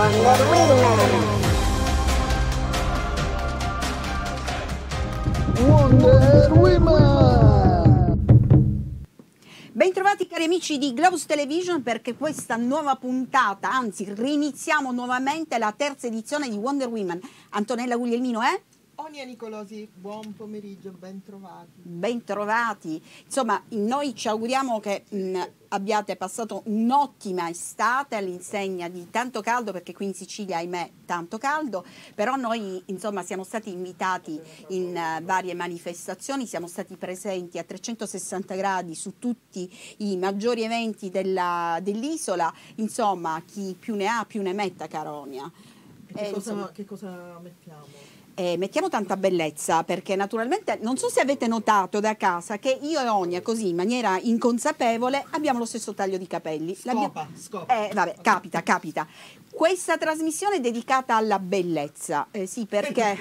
Wonder Woman. Wonder Woman! Bentrovati cari amici di Globus Television, perché questa nuova puntata, anzi riniziamo nuovamente la terza edizione di Wonder Woman. Antonella Guglielmino Onia Nicolosi, buon pomeriggio, ben trovati. Bentrovati. Insomma, noi ci auguriamo che abbiate passato un'ottima estate all'insegna di tanto caldo, perché qui in Sicilia, ahimè, tanto caldo, però noi insomma siamo stati invitati in varie manifestazioni, siamo stati presenti a 360 gradi su tutti i maggiori eventi dell'isola, insomma chi più ne ha più ne metta, Caronia. Che cosa mettiamo? Mettiamo tanta bellezza, perché naturalmente non so se avete notato da casa che io e Onia, così in maniera inconsapevole, abbiamo lo stesso taglio di capelli. Scopa. Vabbè, capita. Questa trasmissione è dedicata alla bellezza, sì, perché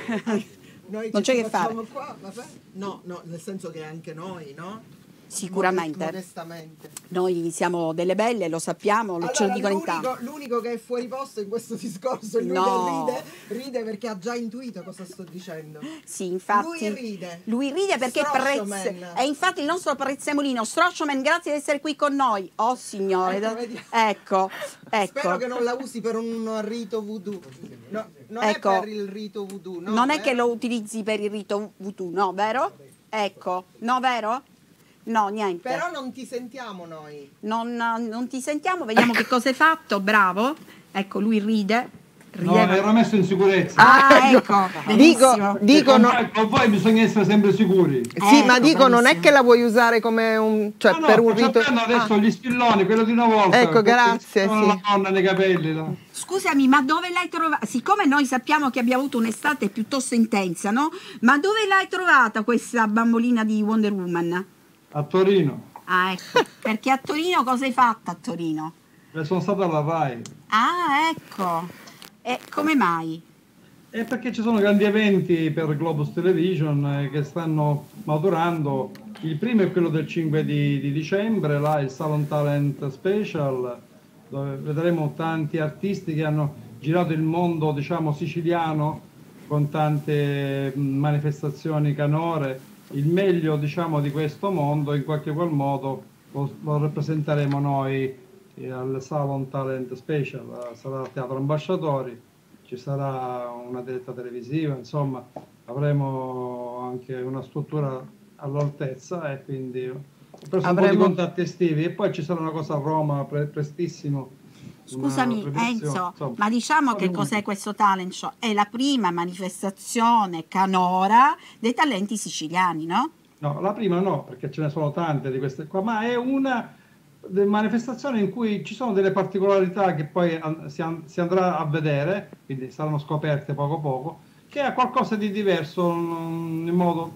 Noi non c'è che fare. Qua? Vabbè. No, nel senso che anche noi, no? Sicuramente. Modestamente. Noi siamo delle belle, lo sappiamo, ce lo dicono in tanti. L'unico che è fuori posto in questo discorso è lui, No. che ride perché ha già intuito cosa sto dicendo. Sì, infatti. Lui ride perché Stroscioman. è infatti il nostro prezzemolino. Stroscioman, grazie di essere qui con noi. Oh signore, ecco. Spero che non la usi per un rito voodoo. No, non Ecco. è per il rito voodoo, no? Non è che lo utilizzi per il rito voodoo, no, vero? Ecco, no, vero? No, niente. Però non ti sentiamo noi. Non ti sentiamo, vediamo che cosa hai fatto, bravo. Ecco, lui ride. No, ero messo in sicurezza. Ah, ecco, benissimo. Dicono, Con voi bisogna essere sempre sicuri. sì, ma Ecco, dico, non è benissimo. che la vuoi usare come un, cioè No, per un rito. adesso gli spilloni, quello di una volta. Ecco, grazie, Con sì. la donna nei capelli. No? Scusami, ma dove l'hai trovata? Siccome noi sappiamo che abbiamo avuto un'estate piuttosto intensa, no? Ma dove l'hai trovata questa bambolina di Wonder Woman? A Torino. Ah, ecco. Perché a Torino cosa hai fatto a Torino? Sono stato alla RAI. Ah, ecco. E come mai? E perché ci sono grandi eventi per Globus Television che stanno maturando. Il primo è quello del 5 di dicembre, là il Salon Talent Special, dove vedremo tanti artisti che hanno girato il mondo, diciamo, siciliano, con tante manifestazioni canore. Il meglio, diciamo, di questo mondo, in qualche qual modo, lo rappresenteremo noi al Salon Talent Special. Sarà al Teatro Ambasciatori, ci sarà una diretta televisiva, insomma avremo anche una struttura all'altezza e quindi ho preso un po' di contatti estivi. E poi ci sarà una cosa a Roma prestissimo. Scusami Enzo, ma diciamo che cos'è questo talent show? È la prima manifestazione canora dei talenti siciliani, no? No, la prima no, perché ce ne sono tante di queste qua, ma è una manifestazione in cui ci sono delle particolarità che poi si andrà a vedere, quindi saranno scoperte poco poco, che ha qualcosa di diverso in modo,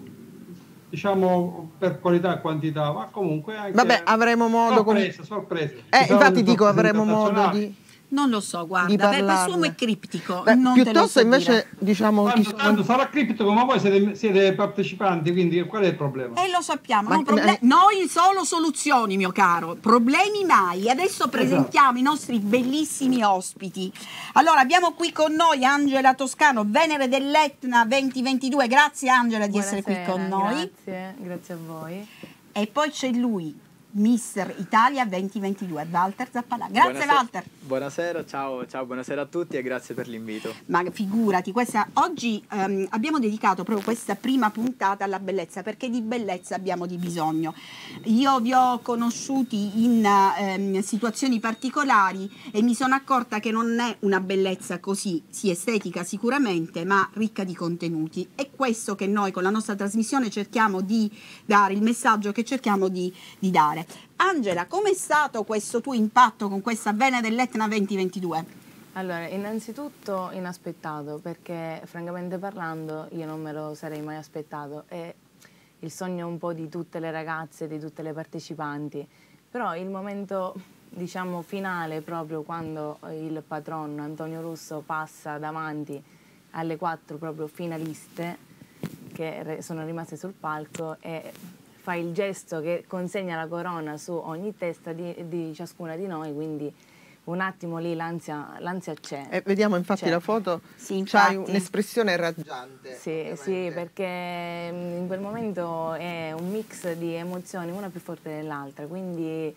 diciamo, per qualità e quantità, ma comunque anche Vabbè, avremo modo sorprese. infatti dico, avremo modo di Non lo so, guarda, questo è criptico. Beh, non te lo piuttosto so invece dire. diciamo Tanto sarà criptico, ma voi siete partecipanti, quindi qual è il problema? Lo sappiamo, Ma- noi solo soluzioni, mio caro, problemi mai. Adesso presentiamo i nostri bellissimi ospiti. Allora, abbiamo qui con noi Angela Toscano, Venere dell'Etna 2022. Grazie Angela di essere qui con noi. Grazie a voi. E poi c'è lui, Mister Italia 2022, Walter Zappalà. Grazie Walter. Buonasera, ciao, buonasera a tutti e grazie per l'invito. Ma figurati, oggi abbiamo dedicato proprio questa prima puntata alla bellezza, perché di bellezza abbiamo di bisogno. Io vi ho conosciuti in situazioni particolari e mi sono accorta che non è una bellezza così, sì, estetica sicuramente, ma ricca di contenuti. È questo che noi con la nostra trasmissione cerchiamo di dare, il messaggio che cerchiamo di dare. Angela, com'è stato questo tuo impatto con questa Venere dell'Etna 2022? Allora, innanzitutto inaspettato, perché francamente parlando io non me lo sarei mai aspettato. È il sogno un po' di tutte le ragazze, di tutte le partecipanti, però il momento, diciamo, finale, proprio quando il patrono Antonio Russo passa davanti alle 4 proprio finaliste che sono rimaste sul palco e fa il gesto che consegna la corona su ogni testa di ciascuna di noi, quindi un attimo lì l'ansia c'è. Vediamo infatti C'è. la foto, Sì, c'hai infatti. un'espressione raggiante. Sì, ovviamente. sì, perché in quel momento è un mix di emozioni, una più forte dell'altra, quindi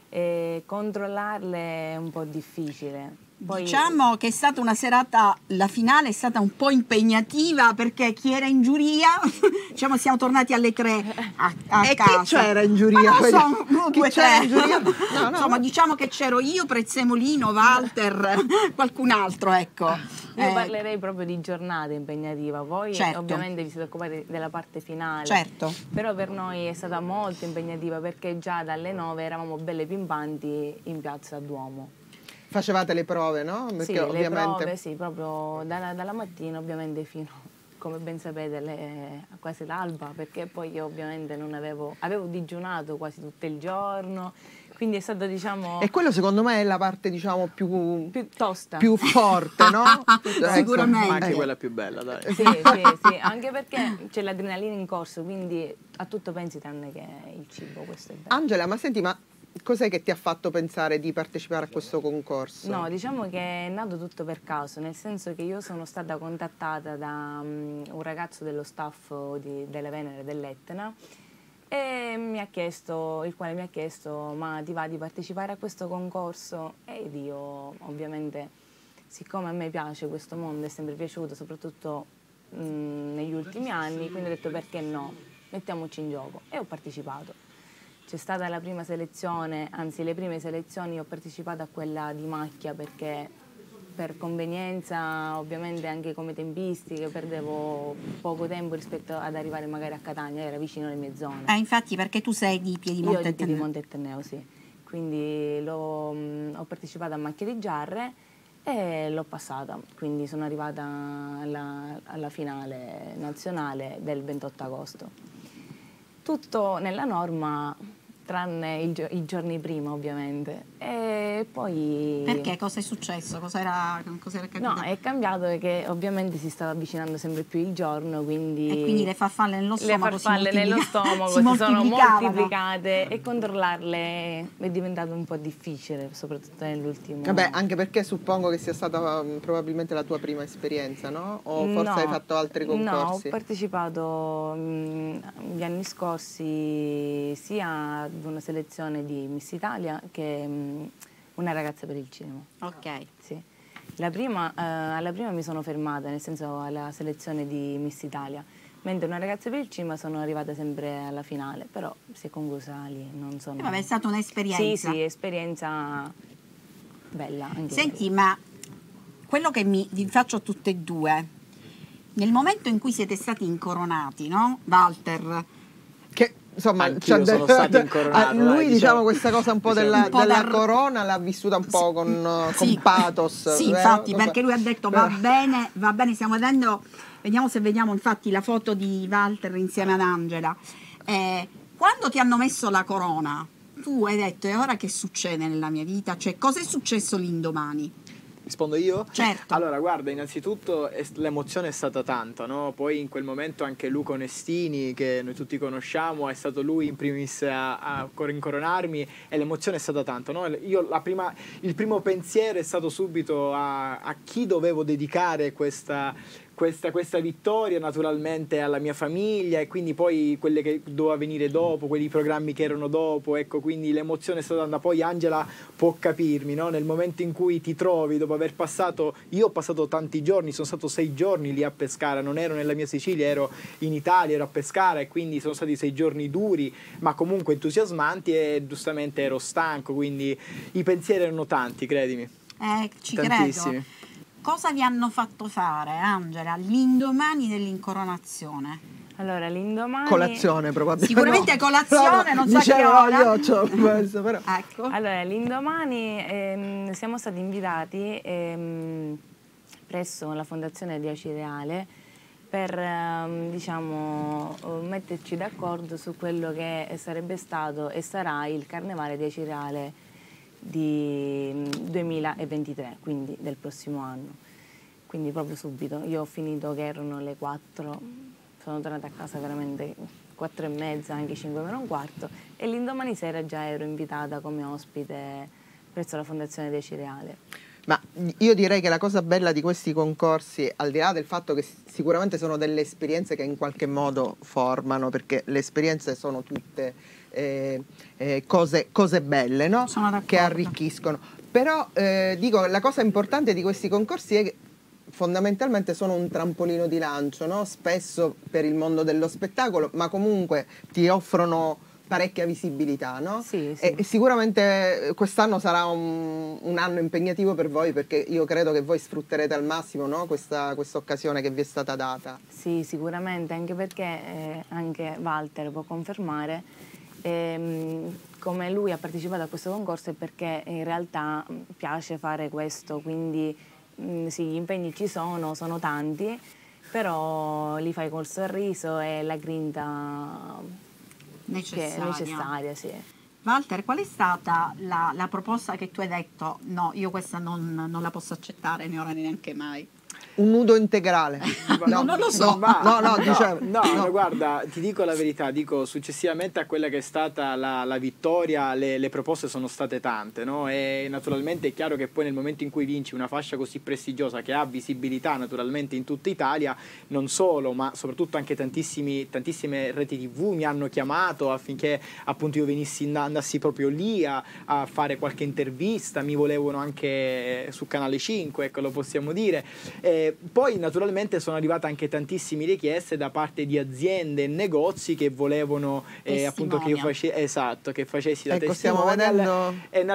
controllarle è un po' difficile. Poi, Diciamo che è stata una serata, la finale è stata un po' impegnativa perché chi era in giuria, diciamo siamo tornati alle 3 a E casa. chi c'era in giuria? Ma non so, uno, Chi due, c'era tre. in giuria? No, no, Insomma, no. diciamo che c'ero io, Prezzemolino, Walter, qualcun altro, ecco. io parlerei proprio di giornata impegnativa, voi Certo. ovviamente vi siete occupati della parte finale. Certo. Però per noi è stata molto impegnativa perché già dalle 9 eravamo belle pimpanti in piazza Duomo. Facevate le prove, no? Perché Sì, ovviamente... le prove, sì, proprio dalla mattina ovviamente fino, come ben sapete, a quasi l'alba, perché poi io ovviamente non avevo digiunato quasi tutto il giorno, quindi è stato, diciamo, E quello secondo me è la parte, diciamo, più tosta. più forte, no? Sicuramente. Ma anche Ecco. quella più bella, dai. Sì, sì, anche perché c'è l'adrenalina in corso, quindi a tutto pensi tranne che il cibo, questo è vero. Angela, ma senti, ma cos'è che ti ha fatto pensare di partecipare a questo concorso? No, diciamo che è nato tutto per caso, nel senso che io sono stata contattata da un ragazzo dello staff delle Venere dell'Etna e il quale mi ha chiesto: ma ti va di partecipare a questo concorso? Ed io ovviamente, siccome a me piace questo mondo, è sempre piaciuto, soprattutto negli ultimi anni, quindi ho detto perché no, mettiamoci in gioco, e ho partecipato. C'è stata la prima selezione, anzi le prime selezioni ho partecipato a quella di macchia perché per convenienza, ovviamente anche come tempistiche, perdevo poco tempo rispetto ad arrivare magari a Catania, era vicino alle mie zone. Infatti perché tu sei di Io Piedimonte di Piedimonte e Tenneo, sì. Quindi ho partecipato a macchie di Giarre e l'ho passata, quindi sono arrivata alla finale nazionale del 28 agosto. Tutto nella norma, tranne i giorni prima ovviamente. E poi... Perché? Cosa è successo? Cos'era capitato? No, è cambiato perché ovviamente si stava avvicinando sempre più il giorno, quindi... E quindi le farfalle nello stomaco si sono moltiplicate e controllarle è diventato un po' difficile, soprattutto nell'ultimo... Vabbè, anche perché suppongo che sia stata probabilmente la tua prima esperienza, no? O forse hai fatto altri concorsi? No, ho partecipato gli anni scorsi sia ad una selezione di Miss Italia che una ragazza per il cinema. Ok. Sì. Alla prima mi sono fermata, nel senso alla selezione di Miss Italia, mentre una ragazza per il cinema sono arrivata sempre alla finale, però si è conclusa lì, non sono... Vabbè, è stata un'esperienza. Sì, esperienza bella. Anche Senti, ma quello che vi faccio a tutte e due, nel momento in cui siete stati incoronati, no? Walter, Che insomma, Anch'io sono stato incoronato, lui dai, diciamo diciamo. questa cosa un po' Diciamo. della corona l'ha vissuta un po' con sì, pathos. sì, vero? infatti, perché lui ha detto va bene, stiamo vedendo, vediamo se vediamo infatti la foto di Walter insieme ad Angela. Quando ti hanno messo la corona, tu hai detto e ora che succede nella mia vita? Cioè, cosa è successo l'indomani? Rispondo io? Certo. Allora, guarda, innanzitutto l'emozione è stata tanta, no? Poi in quel momento anche Luca Onestini, che noi tutti conosciamo, è stato lui in primis a incoronarmi e l'emozione è stata tanta, no? Io il primo pensiero è stato subito a chi dovevo dedicare questa vittoria, naturalmente alla mia famiglia e quindi poi quelle che doveva venire dopo, quei programmi che erano dopo, ecco, quindi l'emozione è stata tanta. Poi Angela può capirmi, no? Nel momento in cui ti trovi dopo aver passato, io ho passato tanti giorni, sono stato 6 giorni lì a Pescara, non ero nella mia Sicilia, ero in Italia, ero a Pescara e quindi sono stati 6 giorni duri ma comunque entusiasmanti e giustamente ero stanco, quindi i pensieri erano tanti, credimi. Ci Tantissimi. credo. Cosa vi hanno fatto fare, Angela, l'indomani dell'incoronazione? Allora, l'indomani... Colazione probabilmente. Sicuramente colazione, non so che dicevo, ora. io c'ho questo, però. Ecco. Allora, l'indomani siamo stati invitati presso la Fondazione di Acireale per diciamo, metterci d'accordo su quello che sarebbe stato e sarà il Carnevale di Acireale di 2023, quindi del prossimo anno. Quindi proprio subito. Io ho finito che erano le 4, sono tornata a casa veramente 4 e mezza, anche 5 meno un quarto, e l'indomani sera già ero invitata come ospite presso la Fondazione dei Cereali. Ma io direi che la cosa bella di questi concorsi, al di là del fatto che sicuramente sono delle esperienze che in qualche modo formano, perché le esperienze sono tutte cose belle, no? Sono d'accordo. Che arricchiscono. Però dico, la cosa importante di questi concorsi è che fondamentalmente sono un trampolino di lancio, no? Spesso per il mondo dello spettacolo, ma comunque ti offrono parecchia visibilità, no? Sì, sì. E sicuramente quest'anno sarà un anno impegnativo per voi, perché io credo che voi sfrutterete al massimo, no? questa occasione che vi è stata data. Sì, sicuramente, anche perché anche Walter può confermare, come lui ha partecipato a questo concorso è perché in realtà piace fare questo, quindi sì, gli impegni ci sono tanti, però li fai col sorriso e la grinta che è necessaria, sì. Walter, qual è stata la proposta che tu hai detto no, io questa non la posso accettare né ora neanche mai? Un nudo integrale. Non lo so. Dicevo. Guarda, ti dico la verità, dico successivamente a quella che è stata la vittoria, le proposte sono state tante, no? E naturalmente è chiaro che poi nel momento in cui vinci una fascia così prestigiosa che ha visibilità naturalmente in tutta Italia, non solo, ma soprattutto anche tantissime reti TV mi hanno chiamato affinché appunto io andassi proprio lì a fare qualche intervista, mi volevano anche su Canale 5, ecco, lo possiamo dire. Poi naturalmente sono arrivate anche tantissime richieste da parte di aziende e negozi che volevano appunto che io facessi la ecco, stiamo testimonial vedendo... e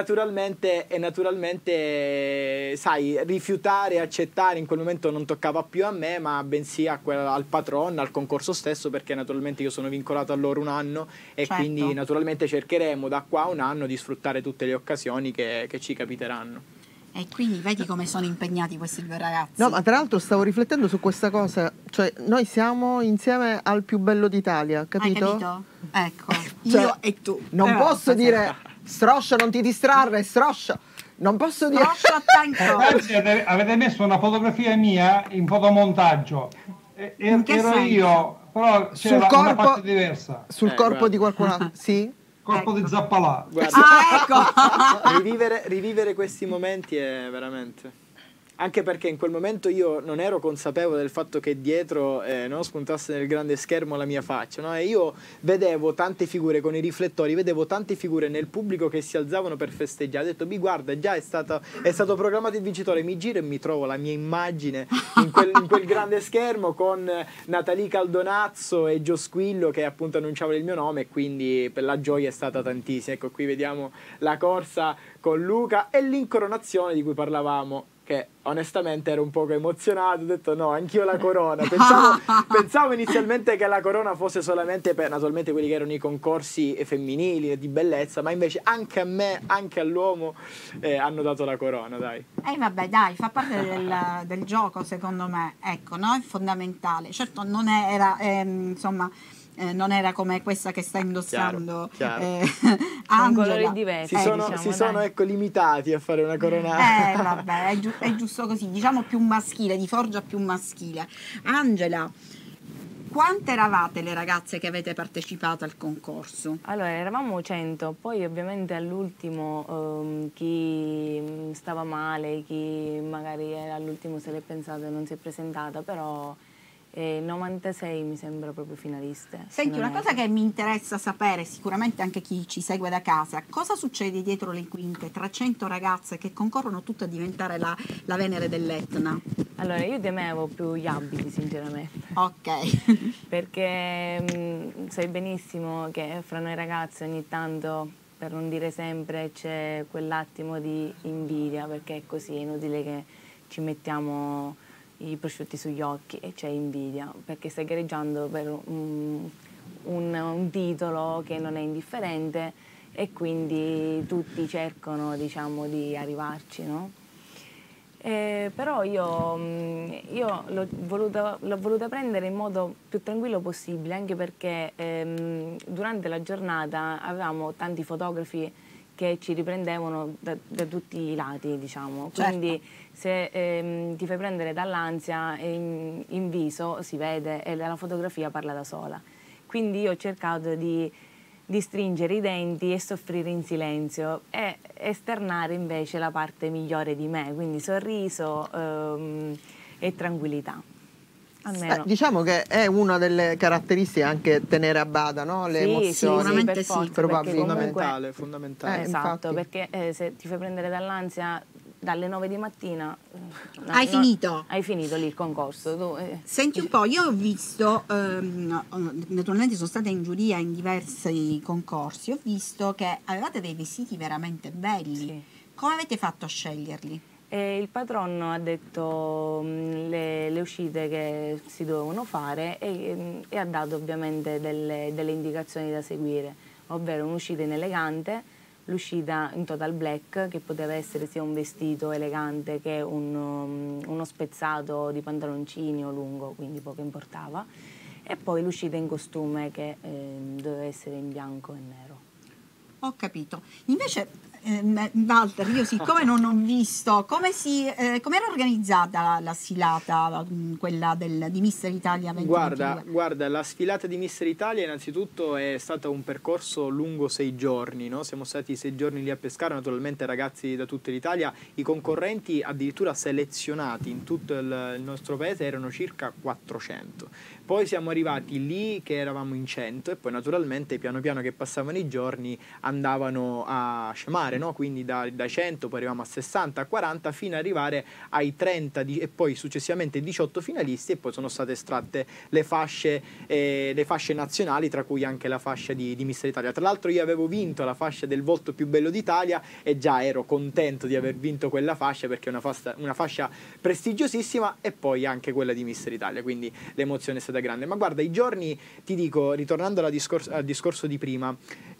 naturalmente sai, rifiutare e accettare in quel momento non toccava più a me, ma bensì al patron, al concorso stesso, perché naturalmente io sono vincolato a loro un anno e certo. Quindi naturalmente cercheremo da qua a un anno di sfruttare tutte le occasioni che ci capiteranno. E quindi vedi come sono impegnati questi due ragazzi. No, ma tra l'altro stavo riflettendo su questa cosa, cioè noi siamo insieme al più bello d'Italia, capito? Hai capito? Ecco, Cioè, io e tu. Non posso dire stroscia, non ti distrarre, stroscia. Non posso dire... Stroscia attento. Ragazzi, avete messo una fotografia mia in fotomontaggio. In che Ero senso? io, però c'era una parte diversa. Sul corpo guarda. di qualcun altro, sì? Corpo di Zappalà. Guarda, Ah, ecco. rivivere questi momenti è veramente... Anche perché in quel momento io non ero consapevole del fatto che dietro no, spuntasse nel grande schermo la mia faccia, no? E io vedevo tante figure con i riflettori, vedevo tante figure nel pubblico che si alzavano per festeggiare. Ho detto, guarda, già è stato programmato il vincitore. Mi giro e mi trovo la mia immagine in quel grande schermo con Natalie Caldonazzo e Gio Squillo che appunto annunciavano il mio nome, e quindi per la gioia è stata tantissima. Ecco, qui vediamo la corsa con Luca e l'incoronazione di cui parlavamo, che onestamente ero un poco emozionato, ho detto no, anch'io la corona. Pensavo inizialmente che la corona fosse solamente per naturalmente quelli che erano i concorsi femminili di bellezza, ma invece anche a me, anche all'uomo hanno dato la corona, dai. Vabbè, dai, fa parte del gioco secondo me, ecco, no? È fondamentale. Certo non era, insomma... non era come questa che sta indossando chiaro. Con colori Angela. diversi. Si sono ecco limitati a fare una corona. Vabbè, è giusto così, diciamo più maschile, di forgia più maschile. Angela, quante eravate le ragazze che avete partecipato al concorso? Allora, eravamo 100, poi ovviamente all'ultimo chi stava male, chi magari era all'ultimo se l'è pensato e non si è presentata, però 96 mi sembra proprio finaliste. Senti, una cosa che mi interessa sapere, sicuramente anche chi ci segue da casa, cosa succede dietro le quinte tra 100 ragazze che concorrono tutte a diventare la Venere dell'Etna? Allora, io temevo più gli abiti, sinceramente. Ok. Perché sai benissimo che fra noi ragazze ogni tanto, per non dire sempre, c'è quell'attimo di invidia, perché è così, è inutile che ci mettiamo i prosciutti sugli occhi e c'è invidia, perché stai gareggiando per un titolo che non è indifferente e quindi tutti cercano, diciamo, di arrivarci, no? Però io l'ho voluta prendere in modo più tranquillo possibile, anche perché durante la giornata avevamo tanti fotografi che ci riprendevano da tutti i lati, diciamo. Quindi se ti fai prendere dall'ansia in viso si vede e la fotografia parla da sola. Quindi io ho cercato di di stringere i denti e soffrire in silenzio e esternare invece la parte migliore di me, quindi sorriso e tranquillità. Almeno. Diciamo che è una delle caratteristiche anche tenere a bada, no? Le emozioni. sicuramente per sì, forza, probabilmente. perché comunque- Fondamentale. Esatto, infatti. perché se ti fai prendere dall'ansia dalle 9 di mattina Hai finito. hai finito lì il concorso. Senti un po', io ho visto, naturalmente sono stata in giuria in diversi concorsi, ho visto che avevate dei vestiti veramente belli. Sì. Come avete fatto a sceglierli? E il patrono ha detto le uscite che si dovevano fare e ha dato ovviamente delle indicazioni da seguire, ovvero un'uscita in elegante, l'uscita in total black, che poteva essere sia un vestito elegante che uno spezzato di pantaloncini o lungo, quindi poco importava, e poi l'uscita in costume che doveva essere in bianco e nero. Ho capito. Invece, Walter, io siccome non ho visto com'era organizzata la sfilata, quella di Mister Italia 2022? Guarda, la sfilata di Mister Italia innanzitutto è stato un percorso lungo 6 giorni, no? Siamo stati 6 giorni lì a Pescara, naturalmente ragazzi da tutta l'Italia, i concorrenti addirittura selezionati in tutto il nostro paese erano circa 400. Poi siamo arrivati lì che eravamo in 100 e poi naturalmente piano piano che passavano i giorni andavano a scemare, no? Quindi da 100 poi arriviamo a 60, a 40 fino ad arrivare ai 30 e poi successivamente 18 finalisti e poi sono state estratte le fasce nazionali, tra cui anche la fascia di Mister Italia. Tra l'altro io avevo vinto la fascia del volto più bello d'Italia e già ero contento di aver vinto quella fascia perché è una fascia prestigiosissima e poi anche quella di Mister Italia, quindi l'emozione è stata grande. Ma guarda, i giorni, ti dico, ritornando al discorso di prima,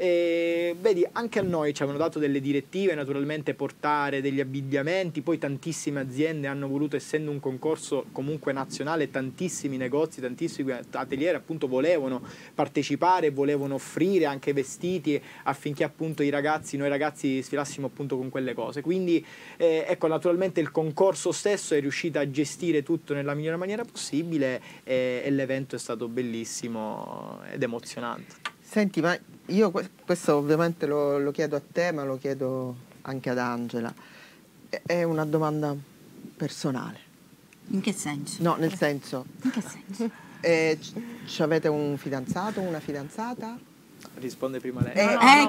vedi, anche a noi ci avevano dato delle direttive, naturalmente portare degli abbigliamenti, poi tantissime aziende hanno voluto, essendo un concorso comunque nazionale, tantissimi negozi, tantissimi atelier appunto volevano partecipare, volevano offrire anche vestiti affinché appunto noi ragazzi sfilassimo appunto con quelle cose. Quindi ecco, naturalmente il concorso stesso è riuscito a gestire tutto nella migliore maniera possibile e l'evento è stato bellissimo ed emozionante. Senti, ma io questo ovviamente lo chiedo a te, ma lo chiedo anche ad Angela. È una domanda personale. In che senso? No, nel senso, In che senso? avete un fidanzato, una fidanzata? Risponde prima lei.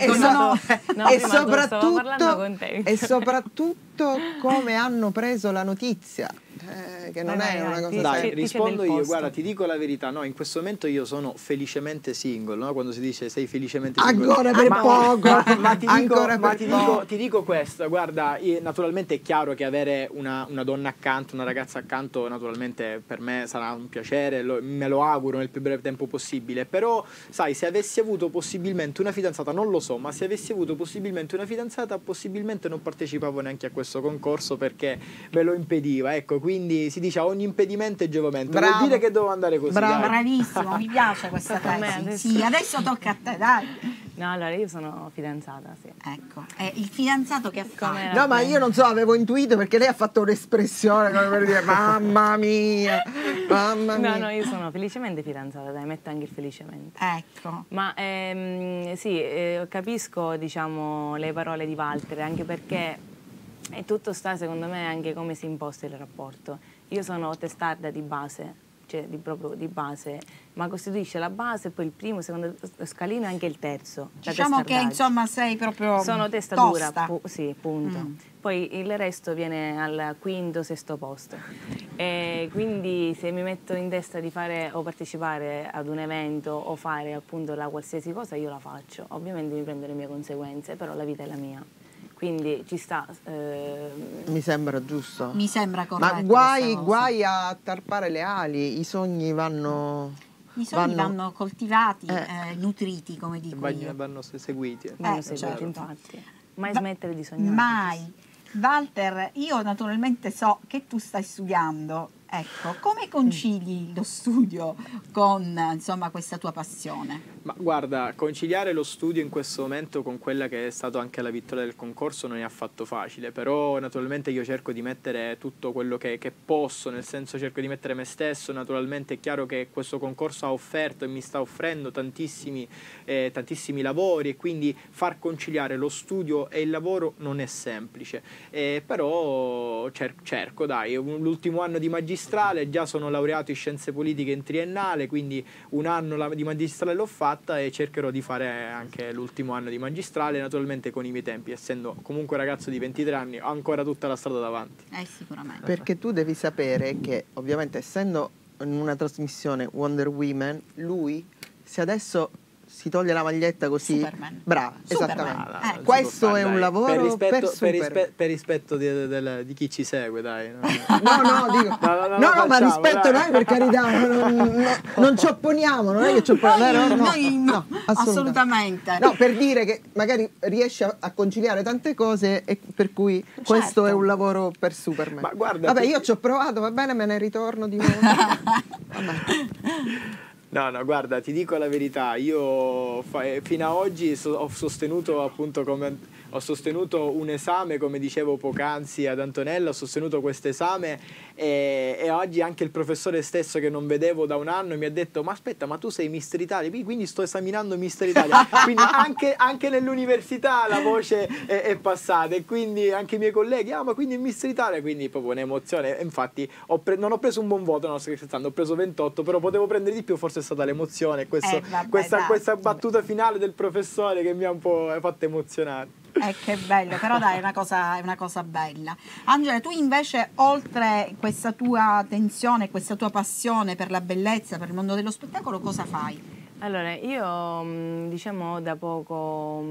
E soprattutto come hanno preso la notizia, che non è una cosa Dai, semplice. rispondo io, guarda, ti dico la verità, no, in questo momento io sono felicemente single, no? Quando si dice sei felicemente single. Ancora per poco, ma ti dico questo, guarda, naturalmente è chiaro che avere una donna accanto, una ragazza accanto, naturalmente per me sarà un piacere, me lo auguro nel più breve tempo possibile, però sai, se avessi avuto possibilmente una fidanzata, non lo so, ma se avessi avuto possibilmente una fidanzata, possibilmente non partecipavo neanche a questo concorso perché me lo impediva, ecco, quindi si dice a ogni impedimento è giovamento. Bravo. Vuol dire che devo andare così. Bravo. Dai. Bravissimo, mi piace questa Tocca a me tesi. adesso. Sì, adesso tocca a te, dai. No, allora io sono fidanzata, sì. Ecco, è il fidanzato che ha fatto. Com'era? No, ma io non so, avevo intuito perché lei ha fatto un'espressione come per dire mamma mia, mamma mia. No, io sono felicemente fidanzata, dai, metto anche il felicemente. Ecco. Ma sì, capisco, diciamo, le parole di Walter, anche perché tutto sta, secondo me, anche come si imposta il rapporto. Io sono testarda di base, cioè proprio di base, ma costituisce la base, poi il primo, il secondo scalino e anche il terzo. Diciamo che insomma sei proprio sono testa dura, tosta. sì, punto. Poi il resto viene al quinto, sesto posto. E quindi se mi metto in testa di fare o partecipare ad un evento o fare appunto la qualsiasi cosa, io la faccio. Ovviamente mi prendo le mie conseguenze, però la vita è la mia. Quindi ci sta. Mi sembra giusto. Mi sembra corretto. Ma questa cosa. guai a tarpare le ali, i sogni vanno... I sogni vanno coltivati, nutriti, come dico Vanno io. seguiti. Vanno seguiti, certo. infatti. Mai smettere di sognare. Mai. Walter, io naturalmente so che tu stai studiando. Ecco, come concili lo studio con insomma questa tua passione? Ma guarda, conciliare lo studio in questo momento con quella che è stata anche la vittoria del concorso non è affatto facile, però naturalmente io cerco di mettere tutto quello che posso, nel senso cerco di mettere me stesso. Naturalmente è chiaro che questo concorso ha offerto e mi sta offrendo tantissimi lavori, e quindi far conciliare lo studio e il lavoro non è semplice, però cerco, dai, l'ultimo anno di magistrale, già sono laureato in scienze politiche in triennale, quindi un anno di magistrale l'ho fatta e cercherò di fare anche l'ultimo anno di magistrale, naturalmente con i miei tempi, essendo comunque ragazzo di 23 anni ho ancora tutta la strada davanti. Sicuramente. Perché tu devi sapere che ovviamente essendo in una trasmissione Wonder Woman, lui se adesso si toglie la maglietta così, Superman. brava, Superman. esattamente. Questo è un lavoro per rispetto di chi ci segue, dai. No, dico, no, ma rispetto noi, per carità, non ci opponiamo, non è che ci opponiamo. No, assolutamente. No, per dire che magari riesce a conciliare tante cose e per cui questo è un lavoro per Superman. Ma guarda, vabbè, io ci ho provato, va bene, me ne ritorno di nuovo. No, guarda, ti dico la verità, io fino a oggi ho sostenuto appunto ho sostenuto un esame, come dicevo poc'anzi ad Antonella, ho sostenuto questo esame e oggi anche il professore stesso che non vedevo da un anno mi ha detto: ma aspetta, ma tu sei Mister Italia? Quindi sto esaminando Mister Italia. Quindi anche nell'università la voce è passata, e quindi anche i miei colleghi: ma quindi è Mister Italia? Quindi proprio un'emozione. Infatti non ho preso un buon voto, no, sto scherzando, ho preso 28, però potevo prendere di più, forse è stata l'emozione, questa battuta finale del professore che mi ha un po' fatto emozionare. Che bello, però dai, è una cosa bella. Angela, tu invece, oltre questa tua attenzione, questa tua passione per la bellezza, per il mondo dello spettacolo, cosa fai? Allora, io diciamo da poco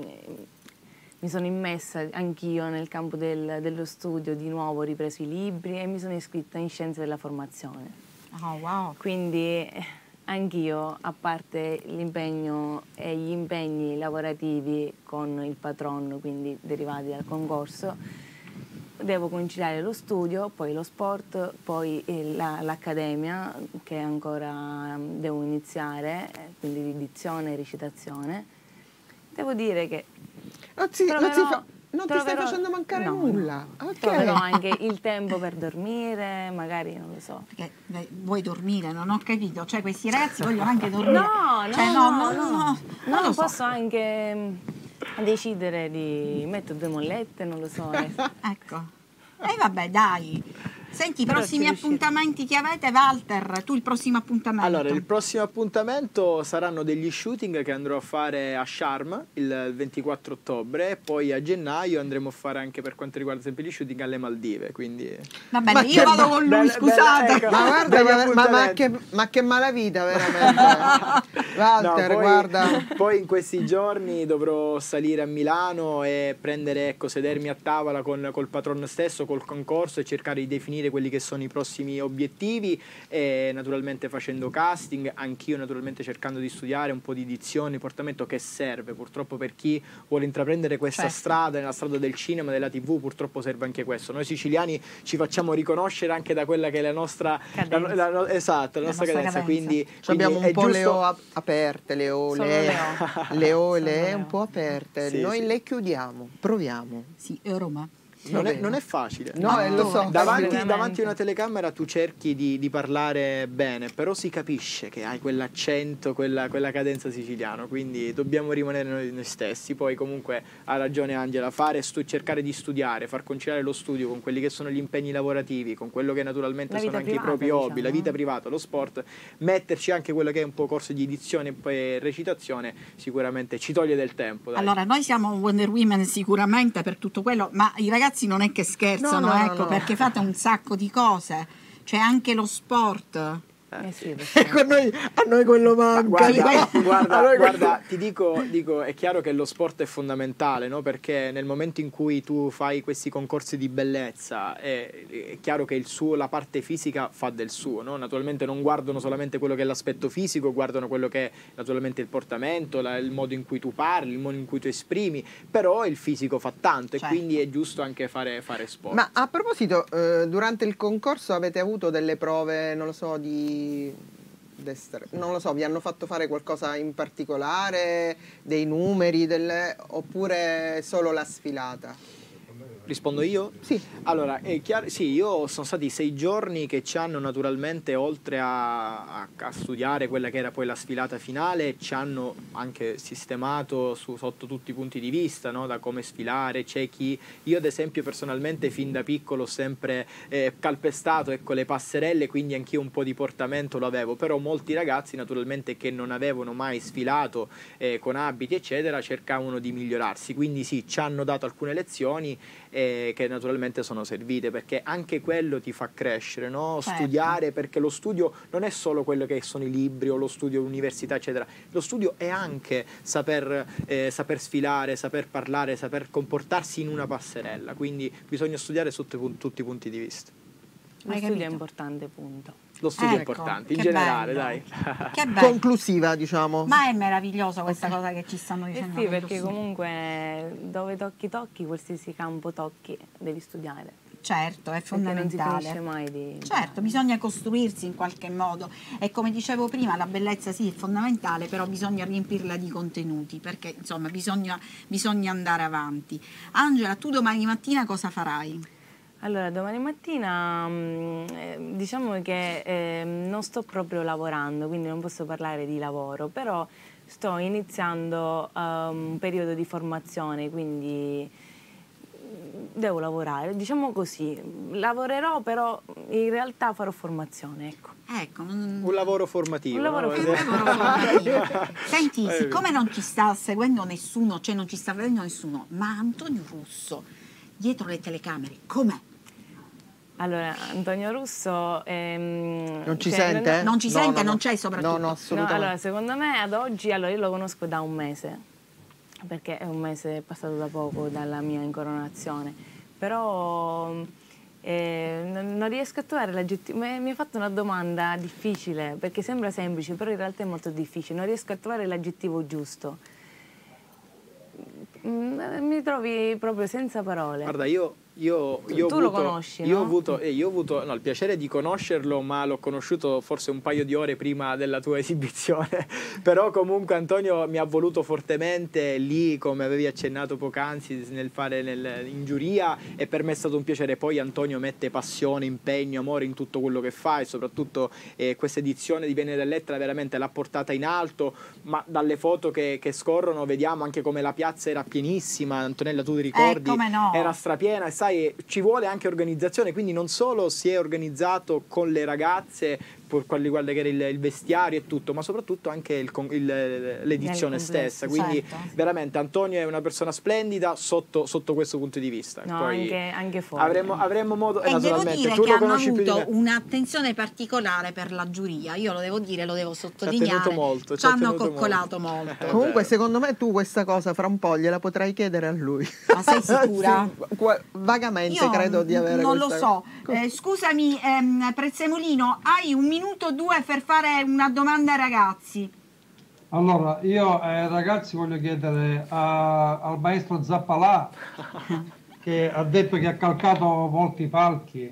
mi sono immessa anch'io nel campo dello studio, di nuovo ho ripreso i libri e mi sono iscritta in Scienze della Formazione. Oh, wow. Quindi anch'io, a parte l'impegno e gli impegni lavorativi con il patron, quindi derivati dal concorso, devo conciliare lo studio, poi lo sport, poi l'accademia che ancora devo iniziare, quindi di dizione e recitazione. Devo dire che non ti stai facendo mancare nulla. Troverò anche il tempo per dormire, magari, non lo so. Perché vuoi dormire? Non ho capito. Cioè, questi ragazzi vogliono anche dormire. No, posso anche decidere di mettere 2 mollette, non lo so. Ecco. E vabbè, dai. Senti, i prossimi appuntamenti che avete, Walter, tu il prossimo appuntamento? Allora, il prossimo appuntamento saranno degli shooting che andrò a fare a Sharm il 24 ottobre, e poi a gennaio andremo a fare anche, per quanto riguarda sempre gli shooting, alle Maldive, quindi... Va bene, io vado con lui, scusate. Ecco, ma guarda, ma che malavita veramente. Walter, no, guarda. Poi in questi giorni dovrò salire a Milano e prendere, sedermi a tavola col patron stesso, col concorso, e cercare di definire quelli che sono i prossimi obiettivi, e naturalmente facendo casting, anch'io naturalmente cercando di studiare un po' di dizione, portamento, che serve purtroppo per chi vuole intraprendere questa strada, nella strada del cinema, della TV, purtroppo serve anche questo. Noi siciliani ci facciamo riconoscere anche da quella che è la nostra cadenza, la nostra cadenza. Quindi abbiamo un po' giusto... le O aperte, le O un po' aperte. Sì, noi sì. le chiudiamo, proviamo. Sì, Roma. Non è facile. No, lo so. Davanti a una telecamera tu cerchi di parlare bene, però si capisce che hai quell'accento, quella cadenza siciliana, quindi dobbiamo rimanere noi stessi. Poi comunque ha ragione Angela, cercare di studiare, far conciliare lo studio con quelli che sono gli impegni lavorativi, con quello che naturalmente sono anche privata, i propri hobby, diciamo. la vita privata, lo sport, metterci anche quello che è un po' corso di edizione e recitazione, sicuramente ci toglie del tempo. Dai. Allora, noi siamo Wonder Woman sicuramente per tutto quello, ma i ragazzi non è che scherzano, no, perché fate un sacco di cose, c'è anche lo sport. Sì, Ecco, a noi quello manca. Guarda, ti dico, è chiaro che lo sport è fondamentale, no? Perché nel momento in cui tu fai questi concorsi di bellezza è chiaro che la parte fisica fa del suo, no? Naturalmente non guardano solamente quello che è l'aspetto fisico, guardano quello che è naturalmente il portamento, il modo in cui tu parli, il modo in cui tu esprimi, però il fisico fa tanto, e quindi è giusto anche fare sport. Ma a proposito, durante il concorso avete avuto delle prove, non lo so, di Non lo so, vi hanno fatto fare qualcosa in particolare, dei numeri, oppure solo la sfilata? Rispondo io? Sì. Allora, è chiaro, sì, sono stati 6 giorni che ci hanno naturalmente, oltre a studiare quella che era poi la sfilata finale, ci hanno anche sistemato sotto tutti i punti di vista, no? Da come sfilare, io ad esempio personalmente fin da piccolo ho sempre calpestato, ecco, le passerelle, quindi anch'io un po' di portamento lo avevo, però molti ragazzi naturalmente che non avevano mai sfilato con abiti eccetera cercavano di migliorarsi, quindi sì, ci hanno dato alcune lezioni che naturalmente sono servite, perché anche quello ti fa crescere, no? Certo. Studiare, perché lo studio non è solo quello che sono i libri o lo studio all'università eccetera, lo studio è anche saper sfilare, saper parlare, saper comportarsi in una passerella, quindi bisogna studiare sotto tutti i punti di vista. Lo Hai studio è capito? importante, punto. Lo studio è Ecco, importante, in che generale, bello. dai. Che bello. Conclusiva, diciamo. Ma è meravigliosa questa cosa che ci stanno dicendo. Sì, dello perché studio. comunque dove tocchi, qualsiasi campo tocchi, devi studiare. Certo, è Perché non si fondamentale. finisce mai di... Certo, bisogna costruirsi in qualche modo e come dicevo prima la bellezza sì è fondamentale, però bisogna riempirla di contenuti perché insomma bisogna andare avanti. Angela, tu domani mattina cosa farai? Allora, domani mattina diciamo che non sto proprio lavorando, quindi non posso parlare di lavoro, però sto iniziando un periodo di formazione, quindi devo lavorare, diciamo così. Lavorerò, però in realtà farò formazione, ecco. Ecco, Un lavoro formativo. Un lavoro no? formativo. Senti, siccome non ci sta seguendo nessuno, cioè non ci sta vedendo nessuno, ma Antonio Russo dietro le telecamere, com'è? Allora, Antonio Russo... Non ci cioè, sente? Non ci No, sente, no, non no. c'è soprattutto. No, no, No, assolutamente. allora, secondo me ad oggi, allora io lo conosco da un mese, perché è un mese passato da poco dalla mia incoronazione, però non riesco a trovare l'aggettivo. Mi ha fatto una domanda difficile, perché sembra semplice, però in realtà è molto difficile, non riesco a trovare l'aggettivo giusto. Mi trovi proprio senza parole. Guarda, io Tu lo conosci, io no? ho avuto il piacere di conoscerlo, ma l'ho conosciuto forse un paio di ore prima della tua esibizione. Però comunque Antonio mi ha voluto fortemente lì, come avevi accennato poc'anzi, nel fare in giuria, e per me è stato un piacere. Poi Antonio mette passione, impegno, amore in tutto quello che fa, e soprattutto questa edizione di Viene dall'Etna veramente l'ha portata in alto, ma dalle foto che scorrono vediamo anche come la piazza era pienissima. Antonella, tu ti ricordi? Come no? Era strapiena, e sai, ci vuole anche organizzazione, quindi non solo si è organizzato con le ragazze per quanto riguarda che era il vestiario e tutto, ma soprattutto anche l'edizione stessa, quindi certo. veramente Antonio è una persona splendida sotto questo punto di vista. No, Poi anche fuori. avremo modo, E devo naturalmente dire tu che lo hanno conosci più di avuto me. un'attenzione particolare per la giuria, io lo devo dire, lo devo sottolineare, tenuto molto, ci hanno tenuto coccolato molto. Comunque, secondo me tu questa cosa fra un po' gliela potrai chiedere a lui. Ma sei sicura? Sì, vagamente Io credo di avere non lo questa... so. Scusami, Prezzemolino, hai 1 minuto o 2 per fare una domanda ai ragazzi? Allora, io ragazzi voglio chiedere al maestro Zappalà, che ha detto che ha calcato molti palchi.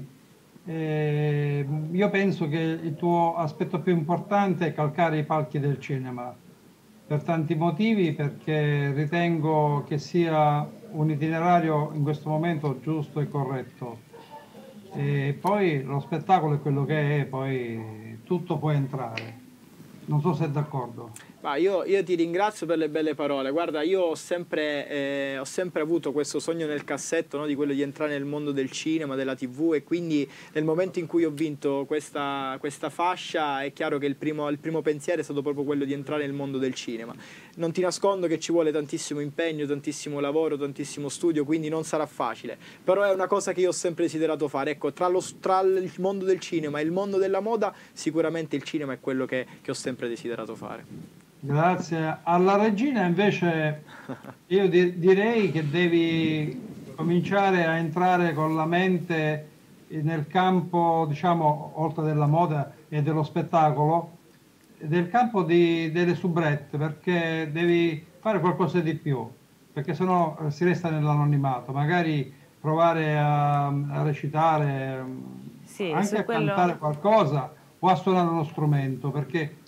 Io penso che il tuo aspetto più importante è calcare i palchi del cinema, per tanti motivi, perché ritengo che sia un itinerario in questo momento giusto e corretto. E poi lo spettacolo è quello che è, poi tutto può entrare. Non so se è d'accordo. Ma io ti ringrazio per le belle parole. Guarda, io ho sempre avuto questo sogno nel cassetto, no? Di quello di entrare nel mondo del cinema, della TV, e quindi nel momento in cui ho vinto questa fascia è chiaro che il primo pensiero è stato proprio quello di entrare nel mondo del cinema. Non ti nascondo che ci vuole tantissimo impegno, tantissimo lavoro, tantissimo studio, quindi non sarà facile, però è una cosa che io ho sempre desiderato fare. Ecco, tra il mondo del cinema e il mondo della moda, sicuramente il cinema è quello che ho sempre desiderato fare. Grazie. Alla regina invece io direi che devi cominciare a entrare con la mente nel campo, diciamo, oltre della moda e dello spettacolo, del campo delle soubrette, perché devi fare qualcosa di più, perché sennò si resta nell'anonimato. Magari provare a recitare, Sì, anche su a quello... cantare qualcosa o a suonare uno strumento, perché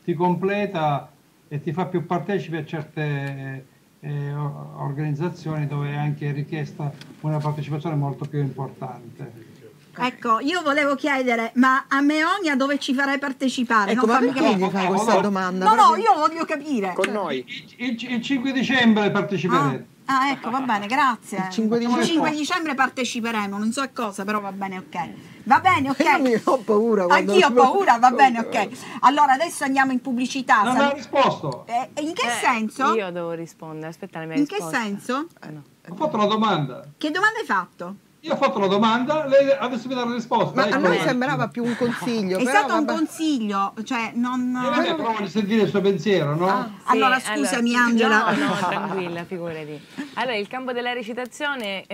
ti completa e ti fa più partecipe a certe organizzazioni dove è anche richiesta una partecipazione molto più importante. Ecco, io volevo chiedere, ma a Meonia dove ci farai partecipare? Ecco, Non ma fammi perché capire. gli fai questa domanda? No, Perché- io voglio capire. Con Cioè- noi. Il 5 dicembre parteciperete. ecco, va bene, grazie. Il 5 Il dicembre. 5 dicembre parteciperemo, non so a cosa, però va bene, ok. Va bene, ok. Io ho paura. quando- Anch'io ho paura, va bene, ok. Allora, adesso andiamo in pubblicità. Non mi ha risposto. In che senso? Io devo rispondere, aspetta la mia In che risposta. senso? Ho fatto la domanda. Che domanda hai fatto? Io ho fatto la domanda, lei adesso mi dà la risposta. Ma a Ecco. noi sembrava più un consiglio. È però stato un vabbè. consiglio, cioè non... Però voglio sentire il suo pensiero, no? Allora, scusami, Angela. No, tranquilla, figurati. Allora, il campo della recitazione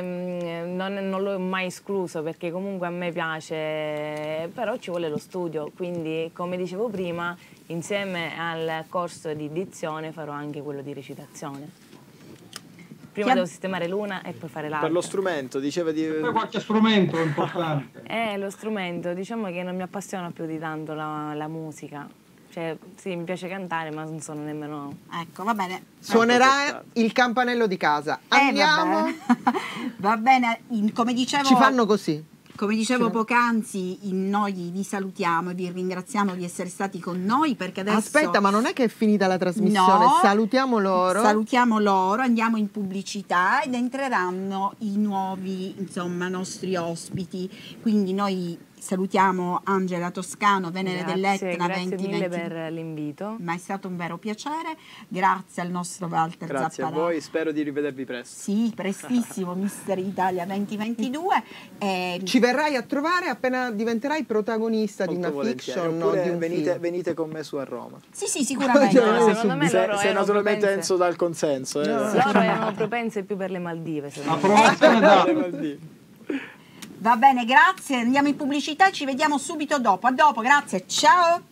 non l'ho mai escluso perché comunque a me piace, però ci vuole lo studio, quindi come dicevo prima, insieme al corso di dizione farò anche quello di recitazione. Prima devo sistemare l'una e poi fare l'altra. Per lo strumento, diceva di... Poi qualche strumento importante. Lo strumento, diciamo che non mi appassiona più di tanto la musica. Cioè, sì, mi piace cantare, ma non sono nemmeno... Ecco, va bene. Suonerà il campanello di casa. Andiamo. Vabbè. Va bene, come dicevo... Ci fanno così. Come dicevo poc'anzi, noi vi salutiamo e vi ringraziamo di essere stati con noi perché adesso... Aspetta, ma non è che è finita la trasmissione, No. salutiamo loro. Salutiamo loro, andiamo in pubblicità ed entreranno i nuovi, insomma, nostri ospiti. Quindi noi salutiamo Angela Toscano, Venere dell'Etna Grazie mille 2020. per l'invito. Ma è stato un vero piacere. Grazie al nostro Walter Grazie a Zapparà. voi, spero di rivedervi presto. Sì, prestissimo, Mister Italia 2022. Ci verrai a trovare appena diventerai protagonista di Molto una volentieri. fiction o Oppure di un venite, film. venite con me su a Roma. Sì, sicuramente. Secondo me Se, loro se erano naturalmente propense- Enzo dà il consenso. Loro erano propense più per le Maldive, secondo me. Approvazione da... Va bene, grazie. Andiamo in pubblicità e ci vediamo subito dopo. A dopo, grazie. Ciao.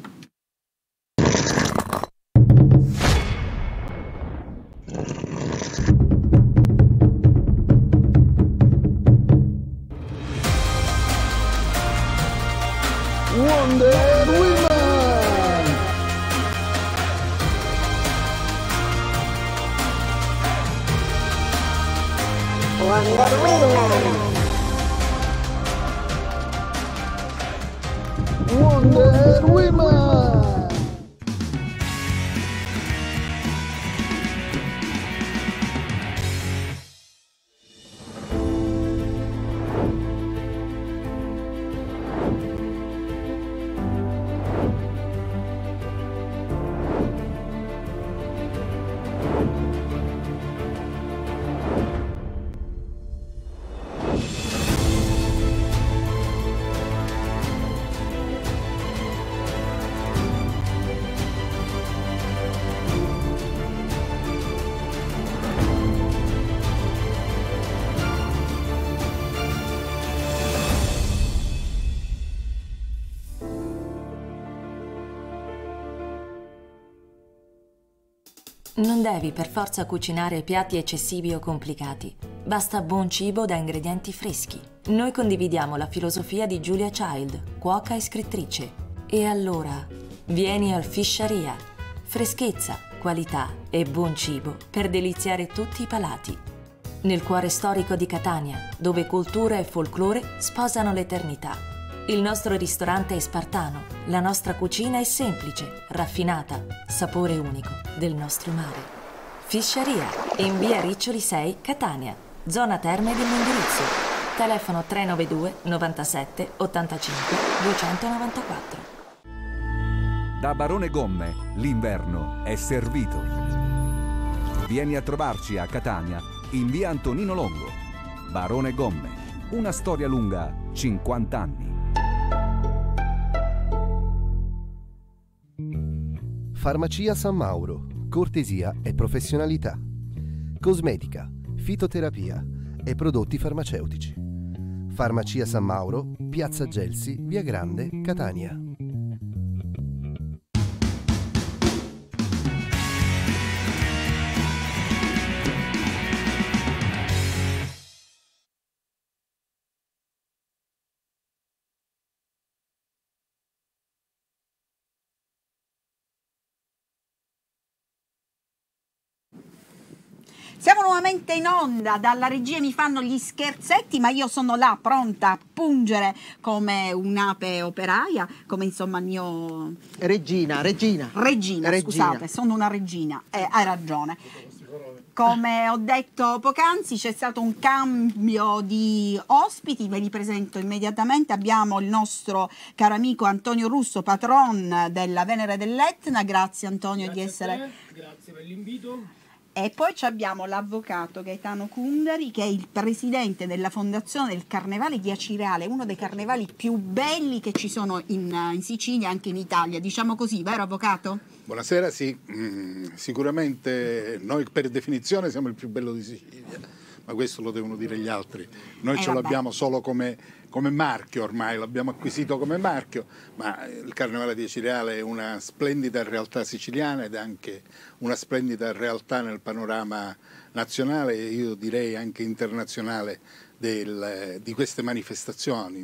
Wonder Woman! Wonder Woman! Non devi per forza cucinare piatti eccessivi o complicati. Basta buon cibo da ingredienti freschi. Noi condividiamo la filosofia di Julia Child, cuoca e scrittrice. E allora, vieni al Fisciaria. Freschezza, qualità e buon cibo per deliziare tutti i palati. Nel cuore storico di Catania, dove cultura e folklore sposano l'eternità. Il nostro ristorante è spartano, la nostra cucina è semplice, raffinata, sapore unico del nostro mare. Fisciaria, in via Riccioli 6, Catania, zona Terme dell'indirizzo. Telefono 392 97 85 294. Da Barone Gomme, l'inverno è servito. Vieni a trovarci a Catania, in via Antonino Longo. Barone Gomme, una storia lunga 50 anni. Farmacia San Mauro, cortesia e professionalità. Cosmetica, fitoterapia e prodotti farmaceutici. Farmacia San Mauro, Piazza Gelsi, Via Grande, Catania. Siamo nuovamente in onda, dalla regia mi fanno gli scherzetti, ma io sono là pronta a pungere come un'ape operaia, come insomma il mio... Regina, scusate, sono una regina, hai ragione. Come ho detto poc'anzi, c'è stato un cambio di ospiti, ve li presento immediatamente. Abbiamo il nostro caro amico Antonio Russo, patron della Venere dell'Etna. Grazie Antonio di essere... Grazie per l'invito. E poi abbiamo l'avvocato Gaetano Cundari, che è il presidente della fondazione del Carnevale di Acireale, uno dei carnevali più belli che ci sono in Sicilia e anche in Italia, diciamo così, vero avvocato? Buonasera, sì, sicuramente noi per definizione siamo il più bello di Sicilia, ma questo lo devono dire gli altri. Noi ce l'abbiamo solo come marchio ormai, l'abbiamo acquisito come marchio, ma il Carnevale di Acireale è una splendida realtà siciliana ed anche una splendida realtà nel panorama nazionale e io direi anche internazionale di queste manifestazioni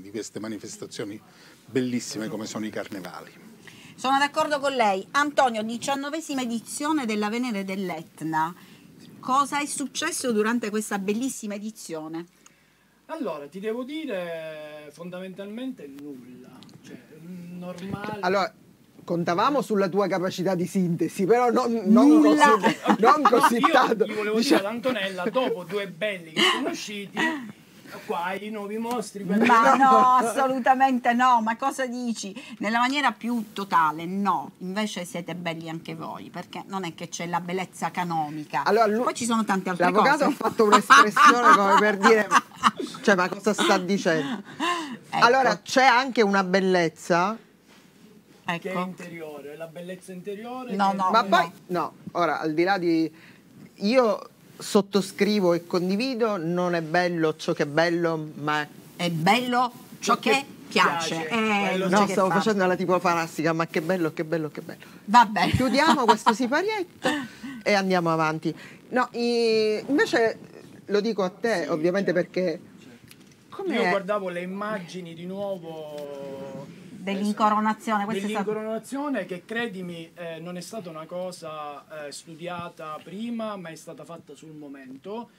bellissime come sono i carnevali. Sono d'accordo con lei. Antonio, 19ª edizione della Venere dell'Etna. Cosa è successo durante questa bellissima edizione? Allora, ti devo dire fondamentalmente nulla. Cioè, normale. Allora, contavamo sulla tua capacità di sintesi, però non così tanto. Io volevo dire ad Antonella, dopo due belli che sono usciti, qua i nuovi mostri. Ma no, assolutamente no, ma cosa dici? Nella maniera più totale, no, invece siete belli anche voi, perché non è che c'è la bellezza canonica, allora, poi ci sono tante altre cose. L'avvocato ha fatto un'espressione come per dire, cioè ma cosa sta dicendo? Ecco. Allora c'è anche una bellezza che è interiore, la bellezza interiore. Ora al di là di... Io sottoscrivo e condivido, non è bello ciò che è bello, ma è bello ciò che piace. Stavo facendo la tipo fanastica, ma che bello, che bello, che bello. Vabbè. Chiudiamo questo siparietto e andiamo avanti. No, invece lo dico a te, ovviamente, perché io guardavo le immagini di nuovo dell'incoronazione, dell'incoronazione che credimi non è stata una cosa studiata prima, ma è stata fatta sul momento.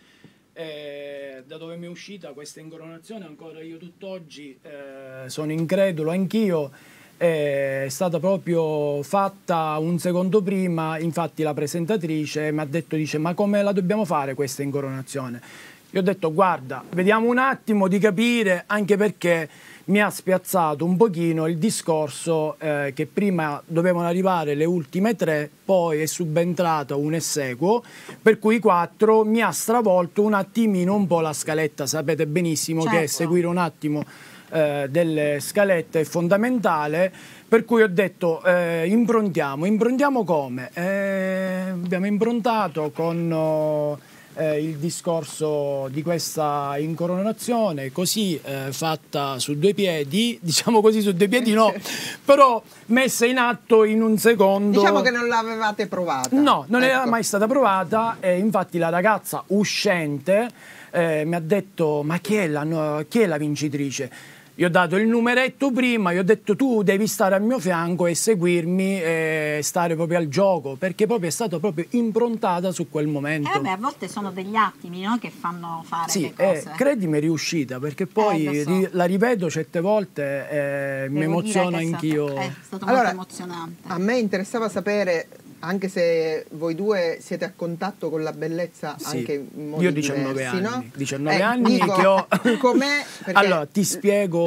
Da dove mi è uscita questa incoronazione ancora io tutt'oggi sono incredulo anch'io. È stata proprio fatta un secondo prima, infatti la presentatrice mi ha detto, dice, ma come la dobbiamo fare questa incoronazione? Io ho detto, guarda, vediamo un attimo di capire, anche perché mi ha spiazzato un pochino il discorso che prima dovevano arrivare le ultime 3, poi è subentrato un esequo, per cui 4 mi ha stravolto un attimino un po' la scaletta. Sapete benissimo che seguire un attimo delle scalette è fondamentale, per cui ho detto improntiamo come? Abbiamo improntato con... il discorso di questa incoronazione così fatta su 2 piedi, diciamo così, su 2 piedi no, però messa in atto in un secondo. Diciamo che non l'avevate provata. No, non era mai stata provata e infatti la ragazza uscente mi ha detto, ma chi è la vincitrice? Io ho dato il numeretto prima, io ho detto tu devi stare al mio fianco e seguirmi e stare proprio al gioco, perché proprio è stata proprio improntata su quel momento. A volte sono degli attimi, no, che fanno fare le cose. Credimi, è riuscita, perché poi la rivedo certe volte mi emoziona anch'io. È stato molto emozionante. A me interessava sapere, anche se voi due siete a contatto con la bellezza anche in modi io 19 diversi, anni, no? 19 anni che ho... Com'è? Perché... Allora, ti spiego...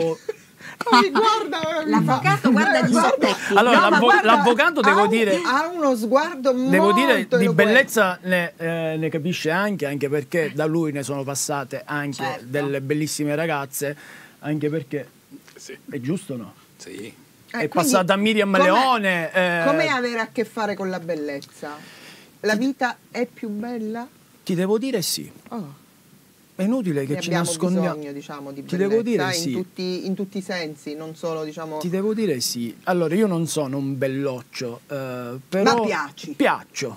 L'avvocato guarda di sottetti. Allora, l'avvocato devo dire... Ha uno sguardo molto devo dire, eloquente. di bellezza ne capisce anche perché da lui ne sono passate anche delle bellissime ragazze, anche perché... È giusto o no? Sì. È passata a Miriam Leone. Com'è avere a che fare con la bellezza? La vita è più bella? Ti devo dire sì. È inutile che ci nascondiamo. Bisogno, diciamo, di ti bellezza, devo dire sì. In tutti i sensi, non solo, diciamo... Ti devo dire sì. Allora, io non sono un belloccio, però... Ma piaci. Piaccio.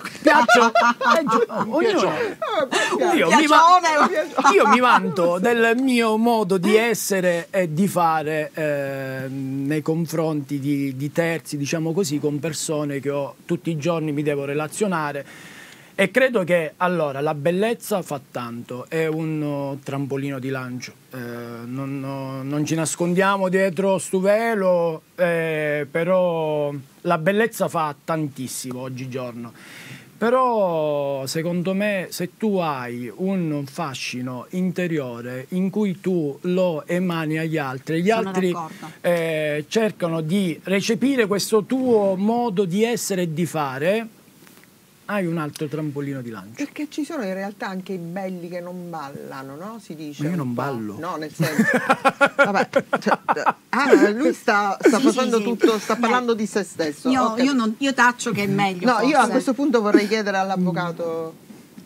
Io mi vanto del mio modo di essere e di fare nei confronti di terzi, diciamo così, con persone che tutti i giorni mi devo relazionare. E credo che allora la bellezza fa tanto, è un trampolino di lancio, non ci nascondiamo dietro sto velo, però la bellezza fa tantissimo oggigiorno. Però secondo me se tu hai un fascino interiore in cui tu lo emani agli altri, gli altri cercano di recepire questo tuo modo di essere e di fare, hai un altro trampolino di lancio. Perché ci sono in realtà anche i belli che non ballano, no? Si dice. Ma io non ballo. No, nel senso. Vabbè, lui sta facendo tutto, sta parlando di se stesso. Io taccio che è meglio. No, forse. io a questo punto vorrei chiedere all'avvocato,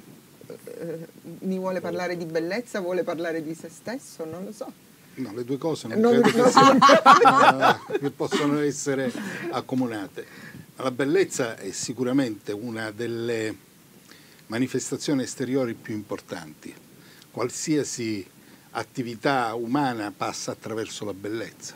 mi vuole parlare di bellezza, vuole parlare di se stesso? Non lo so. No, le due cose non credo che possono essere accomunate. La bellezza è sicuramente una delle manifestazioni esteriori più importanti. Qualsiasi attività umana passa attraverso la bellezza.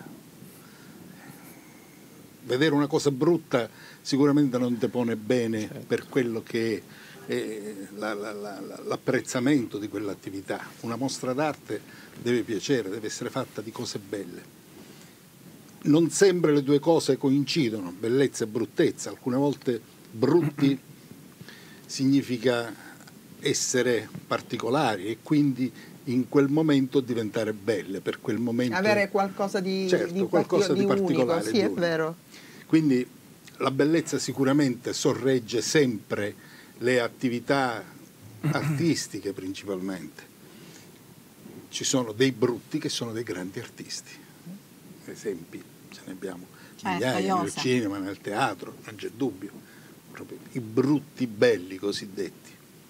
Vedere una cosa brutta sicuramente non ti pone bene per quello che è l'apprezzamento di quell'attività. Una mostra d'arte deve piacere, deve essere fatta di cose belle. Non sempre le due cose coincidono, bellezza e bruttezza. Alcune volte brutti significa essere particolari e quindi in quel momento diventare belle, per quel momento. Avere qualcosa di, qualcosa di particolare. Unico, sì, è vero. Quindi la bellezza sicuramente sorregge sempre le attività artistiche principalmente. Ci sono dei brutti che sono dei grandi artisti. Esempi ce ne abbiamo migliaia nel cinema, nel teatro, non c'è dubbio, proprio i brutti belli cosiddetti.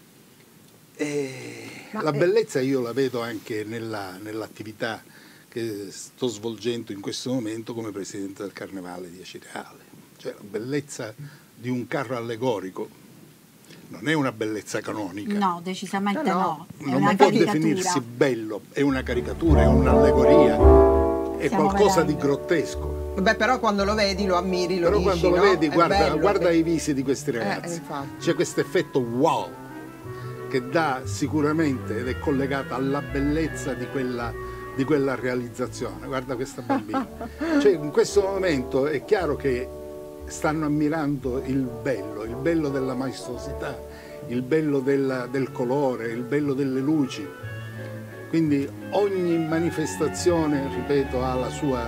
La bellezza io la vedo anche nell'attività che sto svolgendo in questo momento come presidente del Carnevale di Acireale. Cioè la bellezza di un carro allegorico non è una bellezza canonica. No, decisamente no. Non può definirsi bello, è una caricatura, è un'allegoria. È qualcosa di grottesco. Beh, però quando lo vedi lo ammiri, lo dici, quando lo no? Vedi, guarda i visi di questi ragazzi. C'è questo effetto wow che dà sicuramente ed è collegato alla bellezza di quella realizzazione. Guarda questa bambina. Cioè, in questo momento è chiaro che stanno ammirando il bello della maestosità, il bello del colore, il bello delle luci. Quindi ogni manifestazione, ripeto, ha la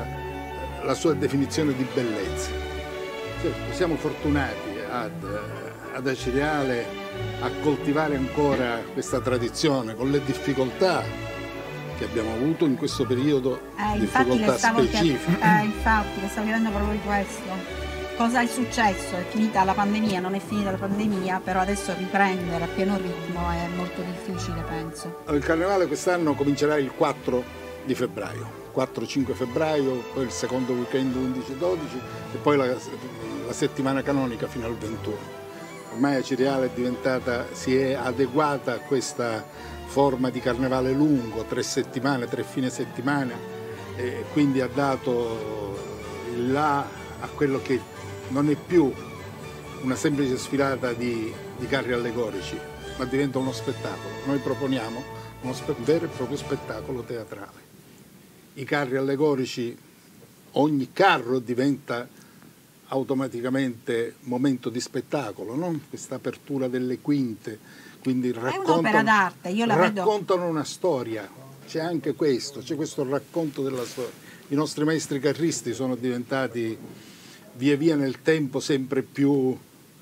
sua definizione di bellezza. Certo, siamo fortunati ad Acireale a coltivare ancora questa tradizione con le difficoltà che abbiamo avuto in questo periodo, difficoltà specifiche. Infatti, le stavo chiedendo proprio di questo. Cosa è successo? È finita la pandemia, non è finita la pandemia, però adesso riprendere a pieno ritmo è molto difficile, penso. Il Carnevale quest'anno comincerà il 4 di febbraio, 4-5 febbraio, poi il secondo weekend 11-12 e poi la settimana canonica fino al 21. Ormai Acireale si è adeguata a questa forma di Carnevale lungo, 3 settimane, 3 fine settimana, e quindi ha dato il là a quello che non è più una semplice sfilata di carri allegorici, ma diventa uno spettacolo. Noi proponiamo un vero e proprio spettacolo teatrale. I carri allegorici, ogni carro diventa automaticamente momento di spettacolo, no? Questa apertura delle quinte, quindi un'opera d'arte, io la vedo. Raccontano una storia, c'è anche questo, c'è questo racconto della storia. I nostri maestri carristi sono diventati via via nel tempo sempre più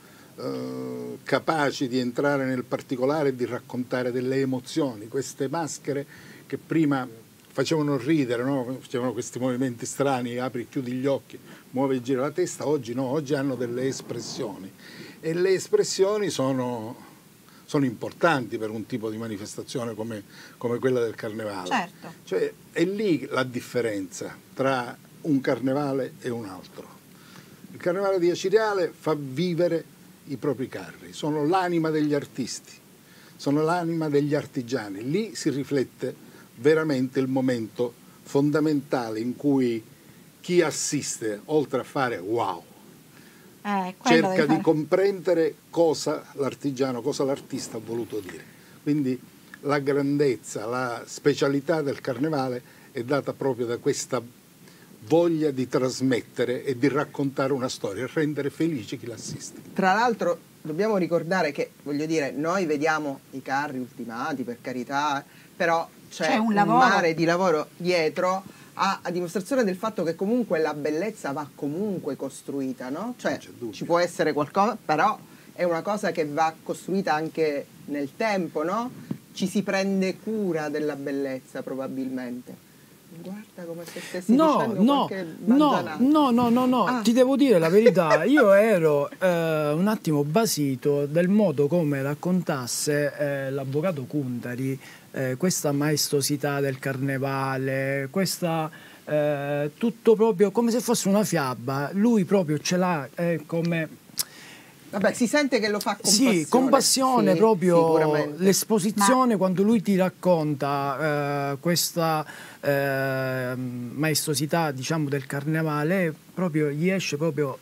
capaci di entrare nel particolare e di raccontare delle emozioni. Queste maschere che prima facevano ridere, no? Facevano questi movimenti strani, apri e chiudi gli occhi, muovi e gira la testa, oggi no, oggi hanno delle espressioni e le espressioni sono importanti per un tipo di manifestazione come quella del Carnevale. Certo. Cioè, è lì la differenza tra un Carnevale e un altro. Il Carnevale di Acireale fa vivere i propri carri, sono l'anima degli artisti, sono l'anima degli artigiani. Lì si riflette veramente il momento fondamentale in cui chi assiste, oltre a fare wow, cerca di comprendere cosa l'artigiano, cosa l'artista ha voluto dire. Quindi la grandezza, la specialità del carnevale è data proprio da questa voglia di trasmettere e di raccontare una storia e rendere felici chi l'assiste. Tra l'altro dobbiamo ricordare che, voglio dire, noi vediamo i carri ultimati, per carità, però c'è un mare di lavoro dietro a dimostrazione del fatto che comunque la bellezza va comunque costruita, no? Cioè ci può essere qualcosa, però è una cosa che va costruita anche nel tempo, no? Ci si prende cura della bellezza probabilmente. Guarda come se stessi dicendo qualche baggianata. No, ti devo dire la verità, io ero un attimo basito del modo come raccontasse l'avvocato Cuntari questa maestosità del carnevale, questa tutto proprio come se fosse una fiaba, lui proprio ce l'ha come... Vabbè, si sente che lo fa con passione. Sì, con passione, proprio l'esposizione, quando lui ti racconta questa maestosità, diciamo, del carnevale, proprio gli esce proprio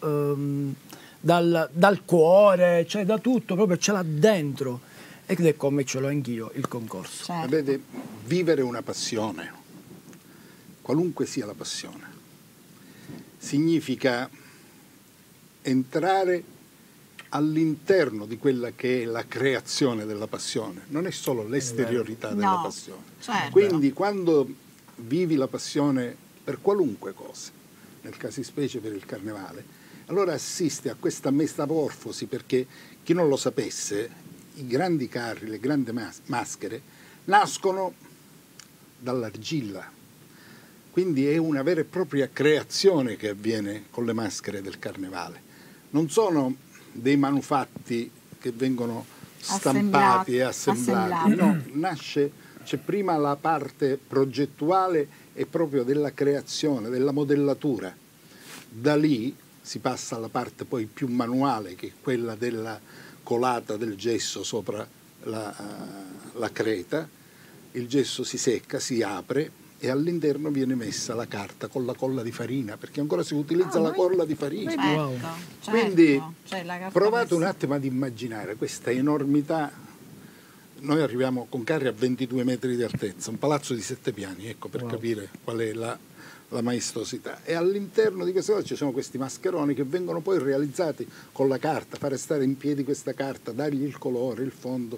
dal cuore, cioè da tutto, proprio ce l'ha dentro. Ed è come ce l'ho anch'io, il concorso. Certo. Vedete, vivere una passione, qualunque sia la passione, significa entrare all'interno di quella che è la creazione della passione, non è solo l'esteriorità della passione. Certo. Quindi quando vivi la passione per qualunque cosa, nel caso specie per il carnevale, allora assisti a questa metamorfosi, perché chi non lo sapesse, i grandi carri, le grandi maschere nascono dall'argilla, quindi è una vera e propria creazione che avviene con le maschere del carnevale. Non sono dei manufatti che vengono stampati e assemblati. No, c'è prima la parte progettuale e proprio della creazione, della modellatura. Da lì si passa alla parte poi più manuale, che è quella della colata del gesso sopra la creta. Il gesso si secca, si apre e all'interno viene messa la carta con la colla di farina, perché ancora si utilizza la colla di farina. Certo, Quindi cioè, provate un attimo ad immaginare questa enormità. Noi arriviamo con carri a 22 metri di altezza, un palazzo di 7 piani, ecco, per capire qual è la maestosità. E all'interno di questa cosa ci sono questi mascheroni che vengono poi realizzati con la carta, fare stare in piedi questa carta, dargli il colore, il fondo,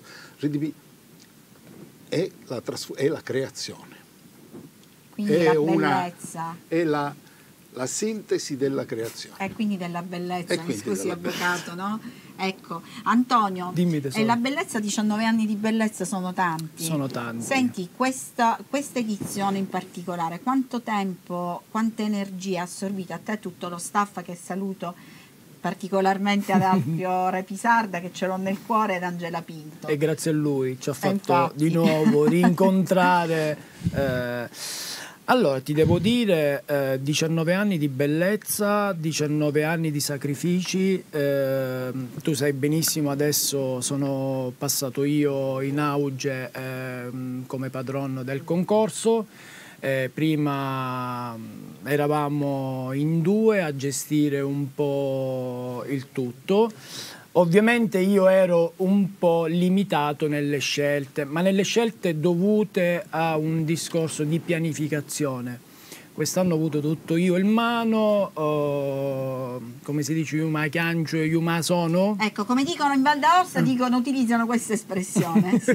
è la creazione. Quindi è la bellezza. È la sintesi della creazione. E quindi della bellezza, mi scusi avvocato, no? Ecco, Antonio, dimmi tesoro. E la bellezza, 19 anni di bellezza sono tanti. Sono tanti. Senti, questa edizione in particolare, quanto tempo, quanta energia ha assorbito a te tutto lo staff, che saluto particolarmente ad Alfio Repisarda, che ce l'ho nel cuore, ed Angela Pinto. E grazie a lui ci ha fatto di nuovo rincontrare. Allora, ti devo dire, 19 anni di bellezza, 19 anni di sacrifici. Tu sai benissimo, adesso sono passato io in auge come padrone del concorso. Prima eravamo in 2 a gestire un po' il tutto. Ovviamente io ero un po' limitato nelle scelte, ma nelle scelte dovute a un discorso di pianificazione. Quest'anno ho avuto tutto io in mano, come si dice, io ma chiancio e io ma sono. Ecco, come dicono in Val d'Aosta, utilizzano questa espressione. Sì.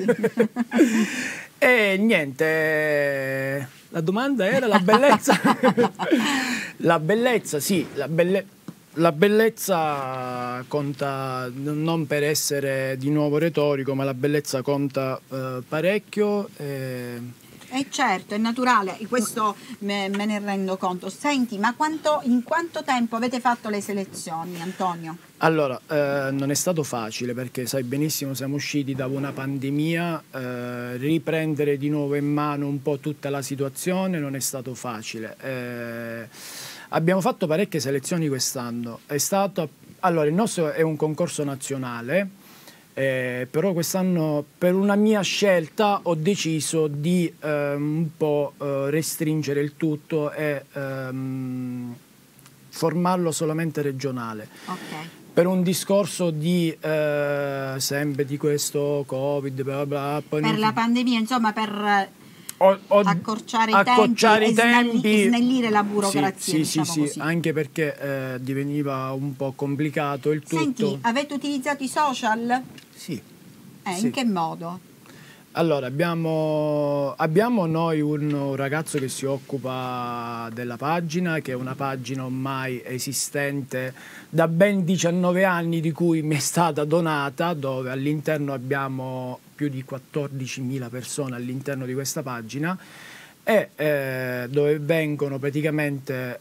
E niente, la domanda era la bellezza. La bellezza, sì, la bellezza conta, non per essere di nuovo retorico, ma la bellezza conta parecchio. Certo, è naturale, questo me ne rendo conto. Senti, ma in quanto tempo avete fatto le selezioni, Antonio? Allora, non è stato facile, perché sai benissimo, siamo usciti da una pandemia, riprendere di nuovo in mano un po' tutta la situazione non è stato facile. Abbiamo fatto parecchie selezioni quest'anno. Allora, il nostro è un concorso nazionale, però quest'anno, per una mia scelta, ho deciso di un po' restringere il tutto e formarlo solamente regionale. Ok. Per un discorso di sempre di questo Covid, bla bla, poi Per la pandemia, insomma, per accorciare i i tempi e snellire la burocrazia. Sì, così. anche perché diveniva un po' complicato il tutto. Senti, avete utilizzato i social? Sì. In che modo? Allora, abbiamo noi un ragazzo che si occupa della pagina, che è una pagina ormai esistente da ben 19 anni, di cui mi è stata donata, dove all'interno abbiamo più di 14.000 persone all'interno di questa pagina, e dove vengono praticamente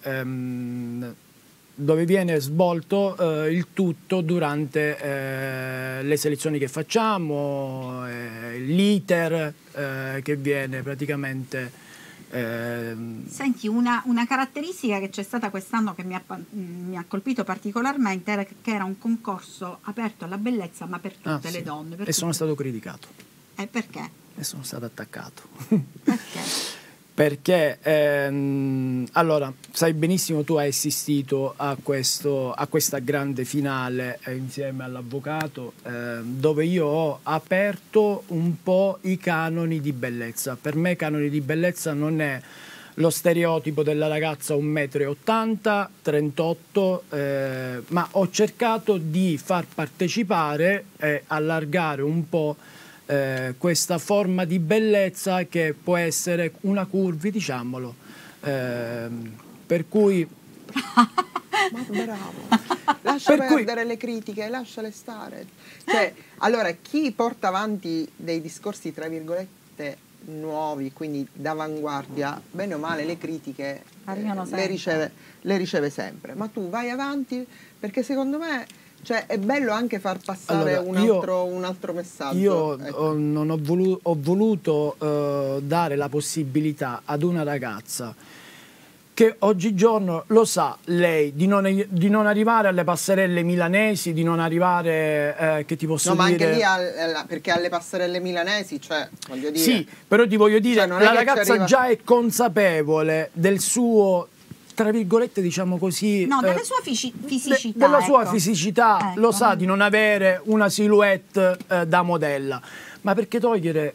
dove viene svolto il tutto durante le selezioni che facciamo, l'iter che viene praticamente... Senti, una caratteristica che c'è stata quest'anno che mi ha colpito particolarmente era che era un concorso aperto alla bellezza, ma per tutte le donne. Sono stato criticato. E perché? E sono stato attaccato. Perché? Perché allora sai benissimo, tu hai assistito a questa grande finale insieme all'avvocato, dove io ho aperto un po' i canoni di bellezza. Per me canoni di bellezza non è lo stereotipo della ragazza 1,80 m, 38, ma ho cercato di far partecipare e allargare un po' questa forma di bellezza, che può essere una curvy, diciamolo, per cui ma bravo, lascia perdere le critiche, lasciale stare. Cioè, allora, chi porta avanti dei discorsi tra virgolette nuovi, quindi d'avanguardia, bene o male le critiche le riceve sempre, ma tu vai avanti, perché secondo me, cioè, è bello anche far passare un altro messaggio. Io non ho voluto dare la possibilità ad una ragazza che oggigiorno lo sa lei di non arrivare alle passerelle milanesi, di non arrivare, che ti posso dire... No, ma anche lì, perché alle passerelle milanesi, cioè, voglio dire... Sì, però ti voglio dire, cioè, la ragazza già è consapevole del suo, tra virgolette, diciamo così... No, della sua fisicità. Della sua fisicità, lo sa di non avere una silhouette da modella, ma perché togliere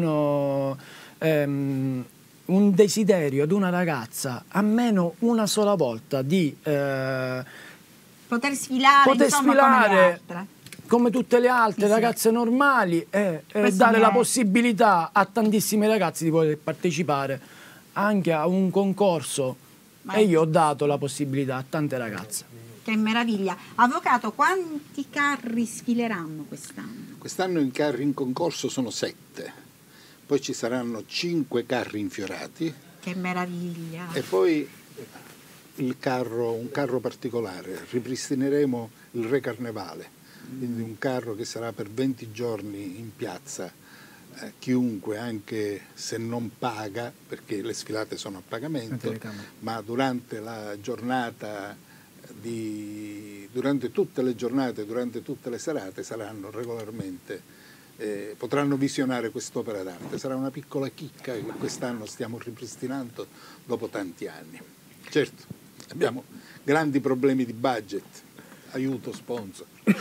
un desiderio ad una ragazza almeno una sola volta di poter sfilare, come tutte le altre ragazze normali, e dare la possibilità a tantissimi ragazzi di poter partecipare anche a un concorso. E io ho dato la possibilità a tante ragazze. Che meraviglia. Avvocato, quanti carri sfileranno quest'anno? Quest'anno i carri in concorso sono 7. Poi ci saranno 5 carri infiorati. Che meraviglia. E poi un carro particolare. Ripristineremo il Re Carnevale, quindi un carro che sarà per 20 giorni in piazza. Chiunque, anche se non paga, perché le sfilate sono a pagamento, ma durante la giornata, durante tutte le giornate, durante tutte le serate saranno regolarmente... potranno visionare quest'opera d'arte. Sarà una piccola chicca che quest'anno stiamo ripristinando dopo tanti anni. Certo, abbiamo grandi problemi di budget, aiuto sponsor.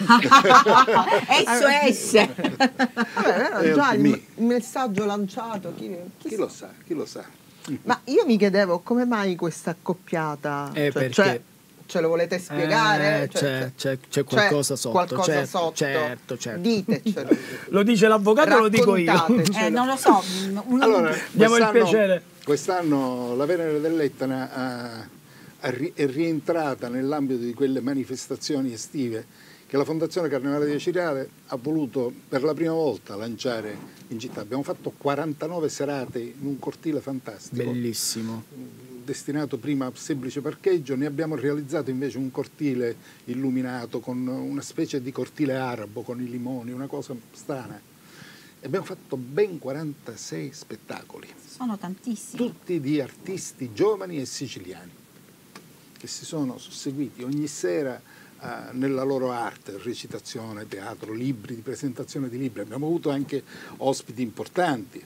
SOS. Già il messaggio lanciato, chi lo sa, chi lo sa. Ma io mi chiedevo come mai questa accoppiata, perché ce lo volete spiegare? C'è qualcosa sotto. Qualcosa sotto. Certo. Ditecelo. Lo dice l'avvocato o lo dico io? Non lo so. Allora, abbiamo il piacere. Quest'anno la Venere dell'Etna è rientrata nell'ambito di quelle manifestazioni estive che la Fondazione Carnevale di Acireale ha voluto per la prima volta lanciare in città. Abbiamo fatto 49 serate in un cortile fantastico. Bellissimo. Destinato prima a semplice parcheggio, ne abbiamo realizzato invece un cortile illuminato con una specie di cortile arabo con i limoni, una cosa strana. E abbiamo fatto ben 46 spettacoli. Sono tantissimi. Tutti di artisti giovani e siciliani che si sono susseguiti ogni sera nella loro arte, recitazione, teatro, libri, di presentazione di libri. Abbiamo avuto anche ospiti importanti.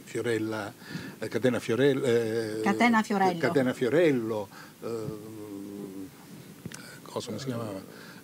Catena Fiorello, come si chiamava?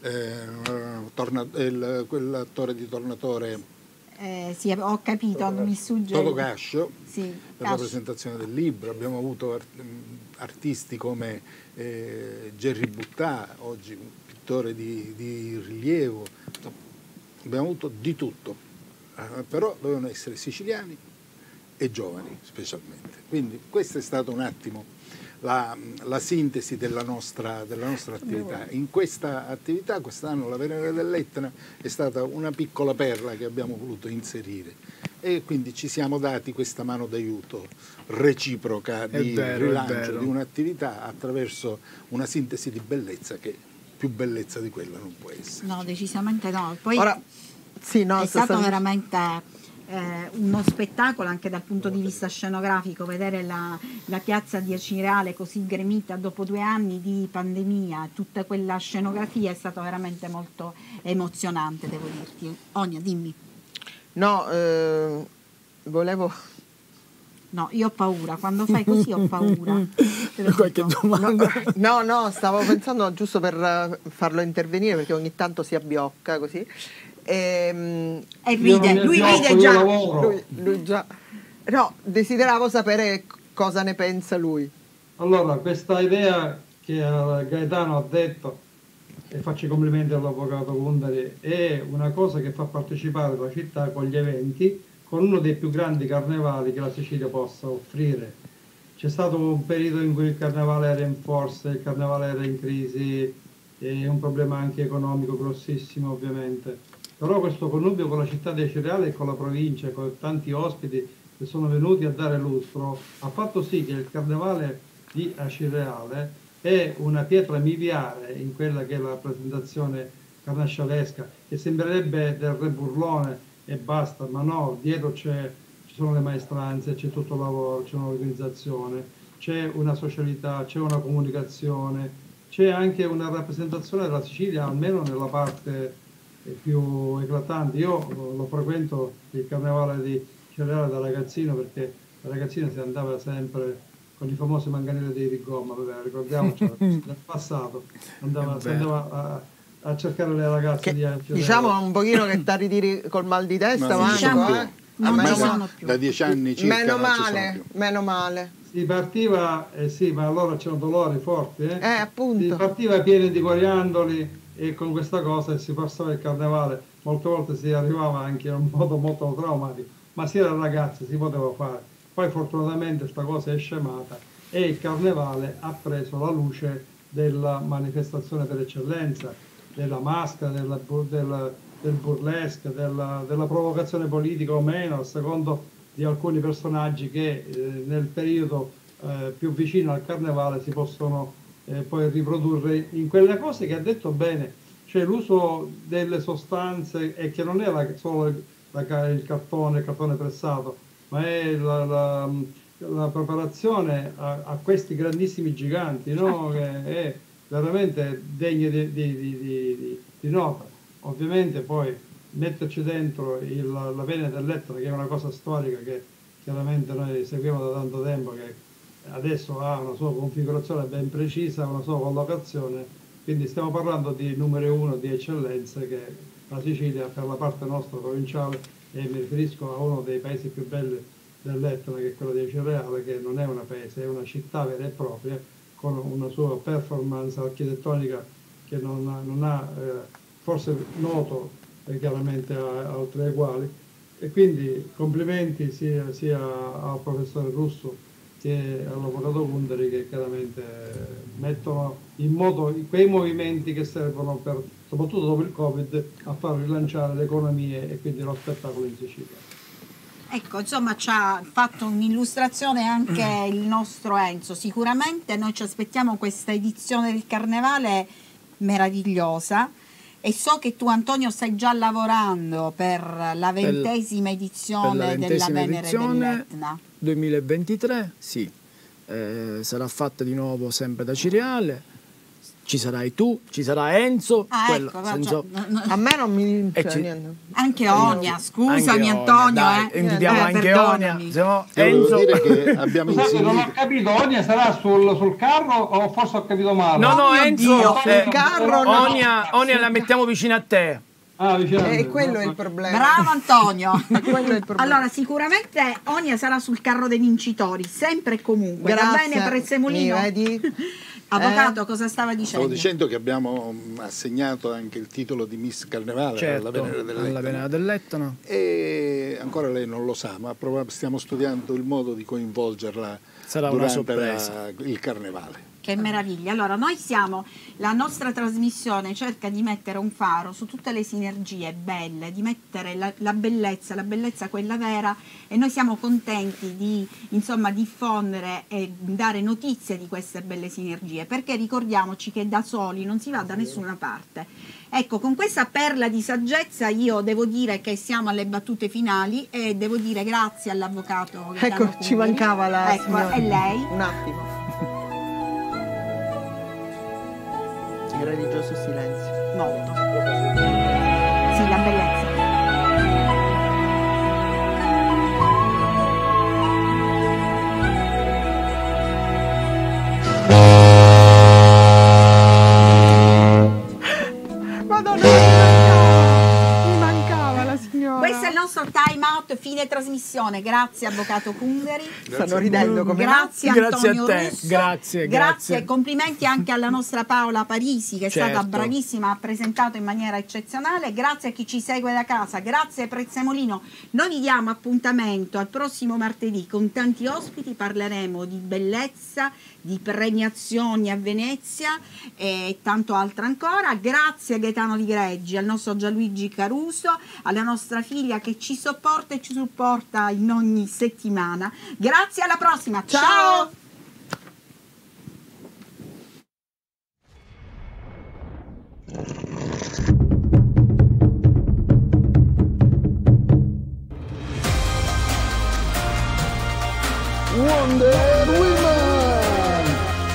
Quell'attore di Tornatore. Sì, ho capito, mi suggerisce. Toto Cascio, sì, per la presentazione del libro. Abbiamo avuto artisti come Gerry Buttà, oggi un pittore di rilievo. Abbiamo avuto di tutto, però dovevano essere siciliani e giovani specialmente. Quindi questo è stato un attimo la sintesi della nostra attività. In questa attività quest'anno la Venere dell'Etna è stata una piccola perla che abbiamo voluto inserire e quindi ci siamo dati questa mano d'aiuto reciproca di rilancio di un'attività attraverso una sintesi di bellezza che più bellezza di quella non può essere. No, decisamente no. Poi ora, sì, no, è stato veramente uno spettacolo anche dal punto di vista scenografico, vedere la piazza di Acireale così gremita dopo 2 anni di pandemia, tutta quella scenografia è stato veramente molto emozionante, devo dirti. Onia, dimmi. No, volevo... No, io ho paura, quando fai così ho paura. Qualche domanda? No, stavo pensando giusto per farlo intervenire perché ogni tanto si abbiocca così. E ride, lui ride già. Lui già. No, desideravo sapere cosa ne pensa lui. Allora, questa idea che Gaetano ha detto, e faccio i complimenti all'avvocato Gundari, è una cosa che fa partecipare la città con gli eventi, con uno dei più grandi carnevali che la Sicilia possa offrire. C'è stato un periodo in cui il carnevale era in forza, il carnevale era in crisi, è un problema anche economico grossissimo ovviamente. Però questo connubio con la città di Acireale e con la provincia, con tanti ospiti che sono venuti a dare lustro, ha fatto sì che il carnevale di Acireale è una pietra miliare in quella che è la presentazione carnascialesca, che sembrerebbe del Re Burlone e basta, ma no, dietro ci sono le maestranze, c'è tutto il lavoro, c'è un'organizzazione, c'è una socialità, c'è una comunicazione, c'è anche una rappresentazione della Sicilia, almeno nella parte più eclatante. Io lo frequento il carnevale di Acireale da ragazzino, perché da ragazzino si andava sempre con i famosi manganelli dei Rigomma, ricordiamoci del passato, si andava a cercare le ragazze di Acireale. Diciamo un pochino che ti ritiri col mal di testa, non ci sono più. Da 10 anni circa meno male. Si partiva, sì, ma allora c'erano dolori forti, appunto. Si partiva pieni di coriandoli e con questa cosa si passava il carnevale. Molte volte si arrivava anche in un modo molto traumatico, ma si era ragazzi, si poteva fare. Poi fortunatamente questa cosa è scemata e il carnevale ha preso la luce della manifestazione per eccellenza, della maschera, del burlesque, della provocazione politica o meno, a secondo di alcuni personaggi che nel periodo più vicino al carnevale si possono poi riprodurre in quelle cose che ha detto bene, cioè l'uso delle sostanze, e che non è solo il cartone pressato, ma è la preparazione a questi grandissimi giganti, no? Che è veramente degna di nota. Ovviamente poi metterci dentro la Venere dell'Etna, che è una cosa storica che chiaramente noi seguiamo da tanto tempo, che adesso ha una sua configurazione ben precisa, una sua collocazione, quindi stiamo parlando di numero 1 di eccellenze che la Sicilia, per la parte nostra provinciale, e mi riferisco a uno dei paesi più belli dell'Etna, che è quello di Acireale, che non è una paese, è una città vera e propria, con una sua performance architettonica che non ha forse noto chiaramente a altre uguali, e quindi complimenti sia al professore Russo che all'avvocato Gundari, che chiaramente mettono in moto quei movimenti che servono per, soprattutto dopo il Covid, a far rilanciare le economie e quindi lo spettacolo in Sicilia. Ecco, insomma, ci ha fatto un'illustrazione anche il nostro Enzo. Sicuramente noi ci aspettiamo questa edizione del Carnevale meravigliosa, e so che tu, Antonio, stai già lavorando per la 20ª edizione della Venere dell'Etna 2023, sì. Sarà fatta di nuovo sempre da Acireale. ci sarai tu, ci sarà Enzo. Quello, ecco, senso... A me non mi dice niente. Anche Onia, scusami Antonio. Dai, invitiamo anche Onia. Se no, Enzo... dire che abbiamo Scusate, non ho capito, Onia sarà sul carro o forse ho capito male? No, Enzo, sul carro no. Onia la mettiamo vicino a te. E quello è il problema. Bravo Antonio. Quello è il problema. Allora, sicuramente Onia sarà sul carro dei vincitori, sempre e comunque. Grazie. Va bene, Prezzemolino? Mi vedi? Avvocato, cosa stava dicendo? Stavo dicendo che abbiamo assegnato anche il titolo di Miss Carnevale Certo, alla Venere dell'Etna. E ancora lei non lo sa, ma stiamo studiando il modo di coinvolgerla Sarà una sorpresa. il Carnevale. Che meraviglia. Allora, noi la nostra trasmissione cerca di mettere un faro su tutte le sinergie belle, di mettere la bellezza quella vera, e noi siamo contenti di, insomma, diffondere e dare notizie di queste belle sinergie, perché ricordiamoci che da soli non si va da nessuna parte. Ecco, con questa perla di saggezza io devo dire che siamo alle battute finali e devo dire grazie all'avvocato. Ecco, ci mancava la signora. E lei? Un attimo. Religioso silenzio. Molto. Sì, la bellezza. Madonna, mi mancava la signora. Questo è il nostro time out, fine trasmissione. Grazie avvocato Kungari. Stanno ridendo come grazie Antonio a te. Russo. Grazie. Complimenti anche alla nostra Paola Parisi, che è stata Certo. bravissima, ha presentato in maniera eccezionale. Grazie a chi ci segue da casa, grazie Prezzemolino. Noi vi diamo appuntamento al prossimo martedì con tanti ospiti, parleremo di bellezza, di premiazioni a Venezia e tanto altro ancora. Grazie a Gaetano Di Greggi, al nostro Gianluigi Caruso, alla nostra figlia che ci sopporta e ci supporta in ogni settimana. Grazie, alla prossima. Ciao! Wonder Woman!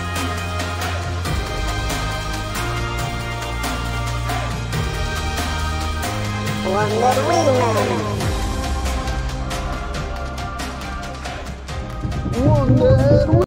Wonder Woman! Wonder Woman!